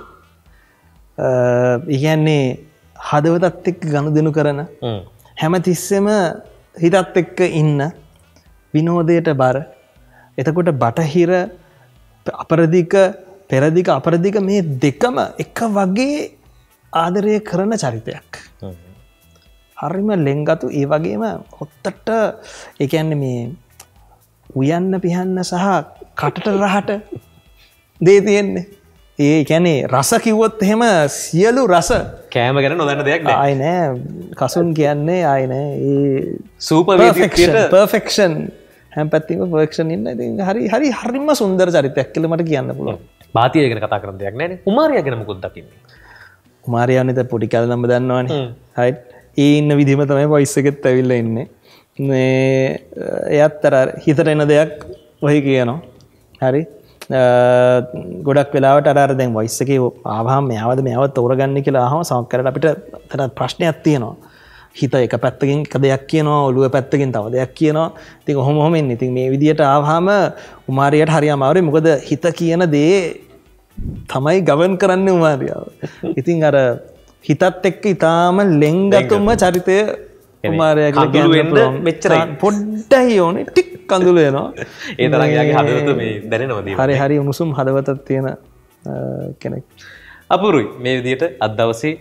D: කියන්නේ හදවතත් එක්ක ගනුදෙනු කරන හැමතිස්සෙම හිතත් එක්ක ඉන්න විනෝදයට බර. එතකොට බටහිර අපරදික පෙරදික අපරදික මේ දෙකම එක වගේ ආදරය කරන චරිතයක්. හරිම ලෙන්ගතු ඒ වගේම හොත්තට ඒ කියන්නේ මේ උයන්න පිහන්න සහ කටට රහට දේ තියෙන්නේ. ඒ කියන්නේ රස කිව්වොත් එහෙම සියලු රස
A: කෑම ගැන නොදන්න දෙයක් නෑ.
D: ආයි නෑ කසුන් කියන්නේ ආයි නෑ ඒ
A: සූපර්
D: පර්ෆෙක්ෂන් හැම පැත්තෙම පර්ෆෙක්ෂන් ඉන්න. ඉතින් හරිම සුන්දර චරිතයක් කියලා මට කියන්න පුළුවන්.
A: බාතිය ගැන කතා කරන දෙයක් නෑනේ. කුමාරයා ගැන මොකද දකින්නේ?
D: කුමාරයා නේද පොඩි කාලේ නම් දන්නවනේ. හයිට් ඒ ඉන්න විදිහම තමයි වොයිස් එකෙත් ඇවිල්ලා ඉන්නේ. මේ එයත් අර හිතට එන දෙයක් ඔහි කියනවා. හරි. ගොඩක් වෙලාවට අර දැන් වොයිස් එකේ ආවහම මෙයාව තෝරගන්න කියලා ආවම සමහර කරලා අපිට තන ප්‍රශ්නයක් තියෙනවා. හිත එක පැත්තකින් එක දෙයක් කියනවා, ඔළුව පැත්තකින් තව දෙයක් කියනවා. ඉතින් ඔහොම එන්නේ. ඉතින් මේ විදියට ආවහම උමාරියට හරි අමාරුයි. මොකද හිත කියන දේ තමයි ගවන් කරන්නේ උමාරියාව. ඉතින් අර හිතත් එක්ක ඊටාම ලෙන්ගතුම චරිතය උමාරියාගේ
A: කඳුළු වෙන්න මෙච්චරයි.
D: පොඩ්ඩයි ඕනේ ටික් කඳුළු වෙනවා.
A: ඒ තරම් යාගේ හදවත මේ දැනෙනවා.
D: හරි උණුසුම් හදවතක් තියෙන කෙනෙක්.
A: අපූරුයි. මේ විදියට අද දවසේ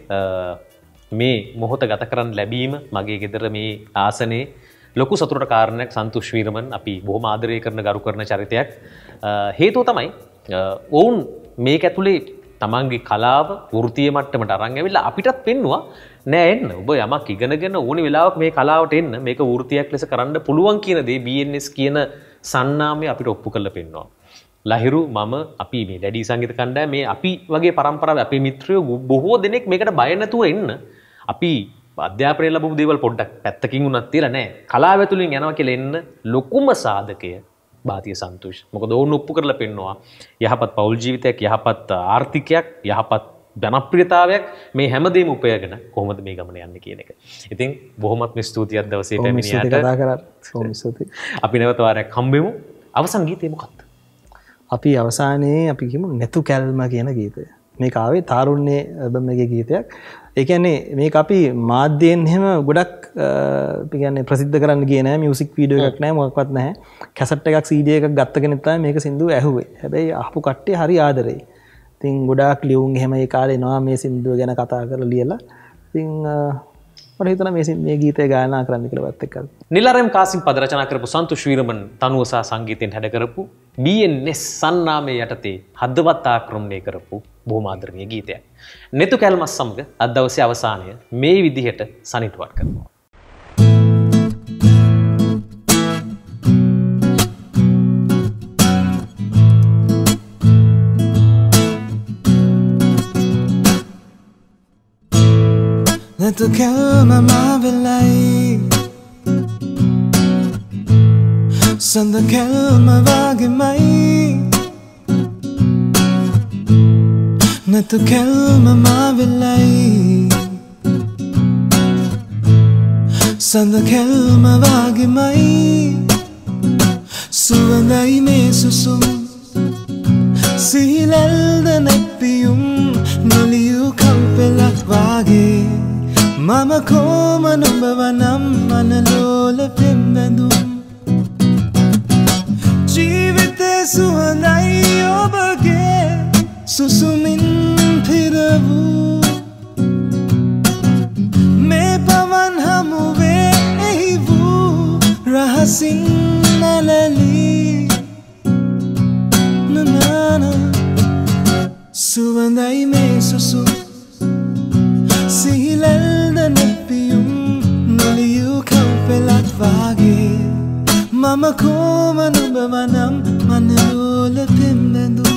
A: මේ මොහොත ගත කරන්න ලැබීම මගේ ගෙදර මේ ආසනයේ ලොකු සතුටට කාරණයක්. සන්තුෂ් වීරමන් අපි බොහොම ආදරය කරන ගරු කරන චරිතයක්. හේතුව තමයි ඔවුන් මේක ඇතුලේ තමන්ගේ කලාව වෘත්තීය මට්ටමට අරන් ඇවිල්ලා අපිටත් පෙන්නවා නෑ එන්න ඔබ යමක් ඉගෙනගෙන ඕනි වෙලාවක මේ කලාවට එන්න මේක වෘත්තියක් ලෙස කරන්න පුළුවන් කියන දේ BNS කියන සන්නාමය අපිට ඔප්පු කරලා පෙන්නවා. ලහිරු මම අපි මේ දැඩි සංගීත කණ්ඩායම මේ අපි වගේ පරම්පරාවේ අපේ මිත්‍රයෝ බොහෝ දෙනෙක් මේකට බය නැතුව එන්න අපි අධ්‍යාපනය ලැබපු දේවල් පොඩ්ඩක් පැත්තකින් උනත් තියලා නෑ කලාව ඇතුලින් යනවා කියලා එන්න ලොකුම සාධකය භාතිය සන්තුෂ්. මොකද ඕන ඔප්පු කරලා පෙන්නවා යහපත් පෞල් ජීවිතයක් යහපත් ආර්ථිකයක් යහපත් ජනප්‍රියතාවයක් මේ හැමදේම උපයගෙන කොහොමද මේ ගමන යන්නේ කියන එක. ඉතින් බොහොමත්ම ස්තුතියි අද දවසේ පැමිණියාට. අපි නැවත වාරයක් හම්බෙමු. අවසන් ගීතේ මොකක්ද?
D: අපි අවසානයේ අපි කියමු නැතු කැල්ම කියන ගීතය. මේක ආවේ තාරුණ්‍ය ඇල්බම් එකේ ගීතයක්. ඒ කියන්නේ මේක අපි මාධ්‍යයෙන් එහෙම ගොඩක් කියන්නේ ප්‍රසිද්ධ කරන්න ගියේ නෑ. මියුසික් වීඩියෝ එකක් නෑ, මොකක්වත් නැහැ. කැසට් එකක් CD එකක් ගත්ත කෙනෙක් තමයි මේක සින්දුව ඇහුවේ. හැබැයි අහපු කට්ටිය හරි ආදරෙයි. ඉතින් ගොඩාක් ලියුම් එහෙම ඒ කාලේ එනවා මේ සින්දුව ගැන කතා කරලා ලියලා. ඉතින් මට හිතුණා මේ ගීතය ගායනා කරන්න කියලා වත් එක්ක.
A: නිලරම් කාසිම් පද රචනා කරපු සන්තුෂ් වීරමන් තනුව සහ සංගීතයෙන් හැඩ කරපු BNS සන්නාමයේ යටතේ හදවත් ආක්‍රමණය කරපු බොහොම ආදරණීය ගීතයක්. නෙතු කැල්මස් සමග අද දවසේ අවසානය මේ විදිහට සනිටුවත් කරනවා.
E: Netu kälmä maavelai Sanda kälmä vagemai Netu kälmä maavelai Sanda kälmä vagemai Suandai me susum Sihilalda nappiyum Noliyu kaupelak vage Mama koma numbavanam manalola pembandum Jeevite suhandai obage susumin piravu Me pavan hamuve ehivu rahasin nalali Nanana Suhandai me susum Sihilalda nappiyum Noliyu kaupelat vage Mama koma numbavanam manalola pembandum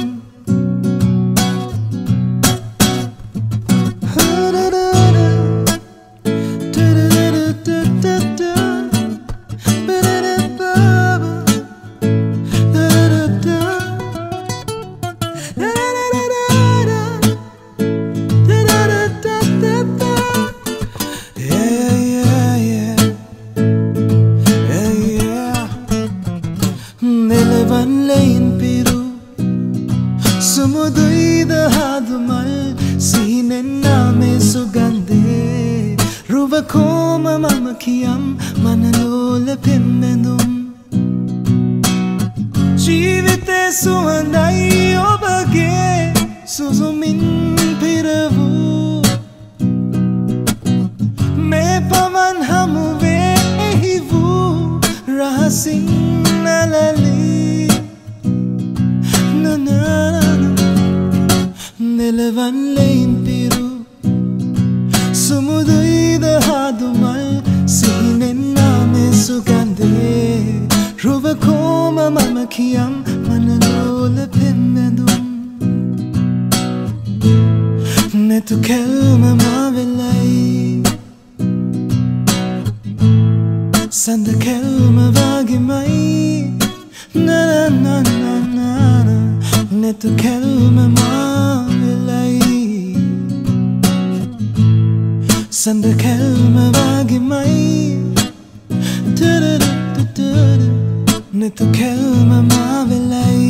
E: Koma mama kiyam manalola pembandum Jeevite suhandai obage susumin piravu Me pavan hamuve ehivu rahasin nalali Nanana Nelavan lein piru Sumuduida hadumal Sinen name sugande Ruva koma mama kiyam Manalola pembandum Netu kelma mavelai Sanda kelma vagemai Nanana netu kelma mavelai sanda kelma vagimai netu kelma mavelai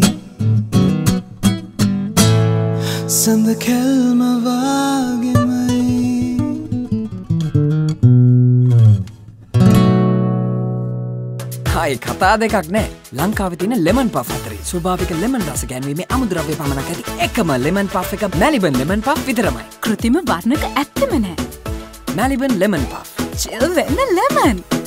E: sanda kelma vagimai.
B: Hi කතා දෙකක් නෑ ලංකාවේ තියෙන lemon puff අතරේ ස්වභාවික lemon රස ගැන්වීමේ අමුද්‍රව්‍ය පමණක් ඇති එකම ලෙමන් පෆ් එක මැලිබන් ලෙමන් පෆ් විතරමයි.
F: කෘතිම වර්ණක ඇත්තෙම නෑ.
B: මැලිබන් ලෙමන් පෆ්
F: චිල් වෙන්න ලෙමන්.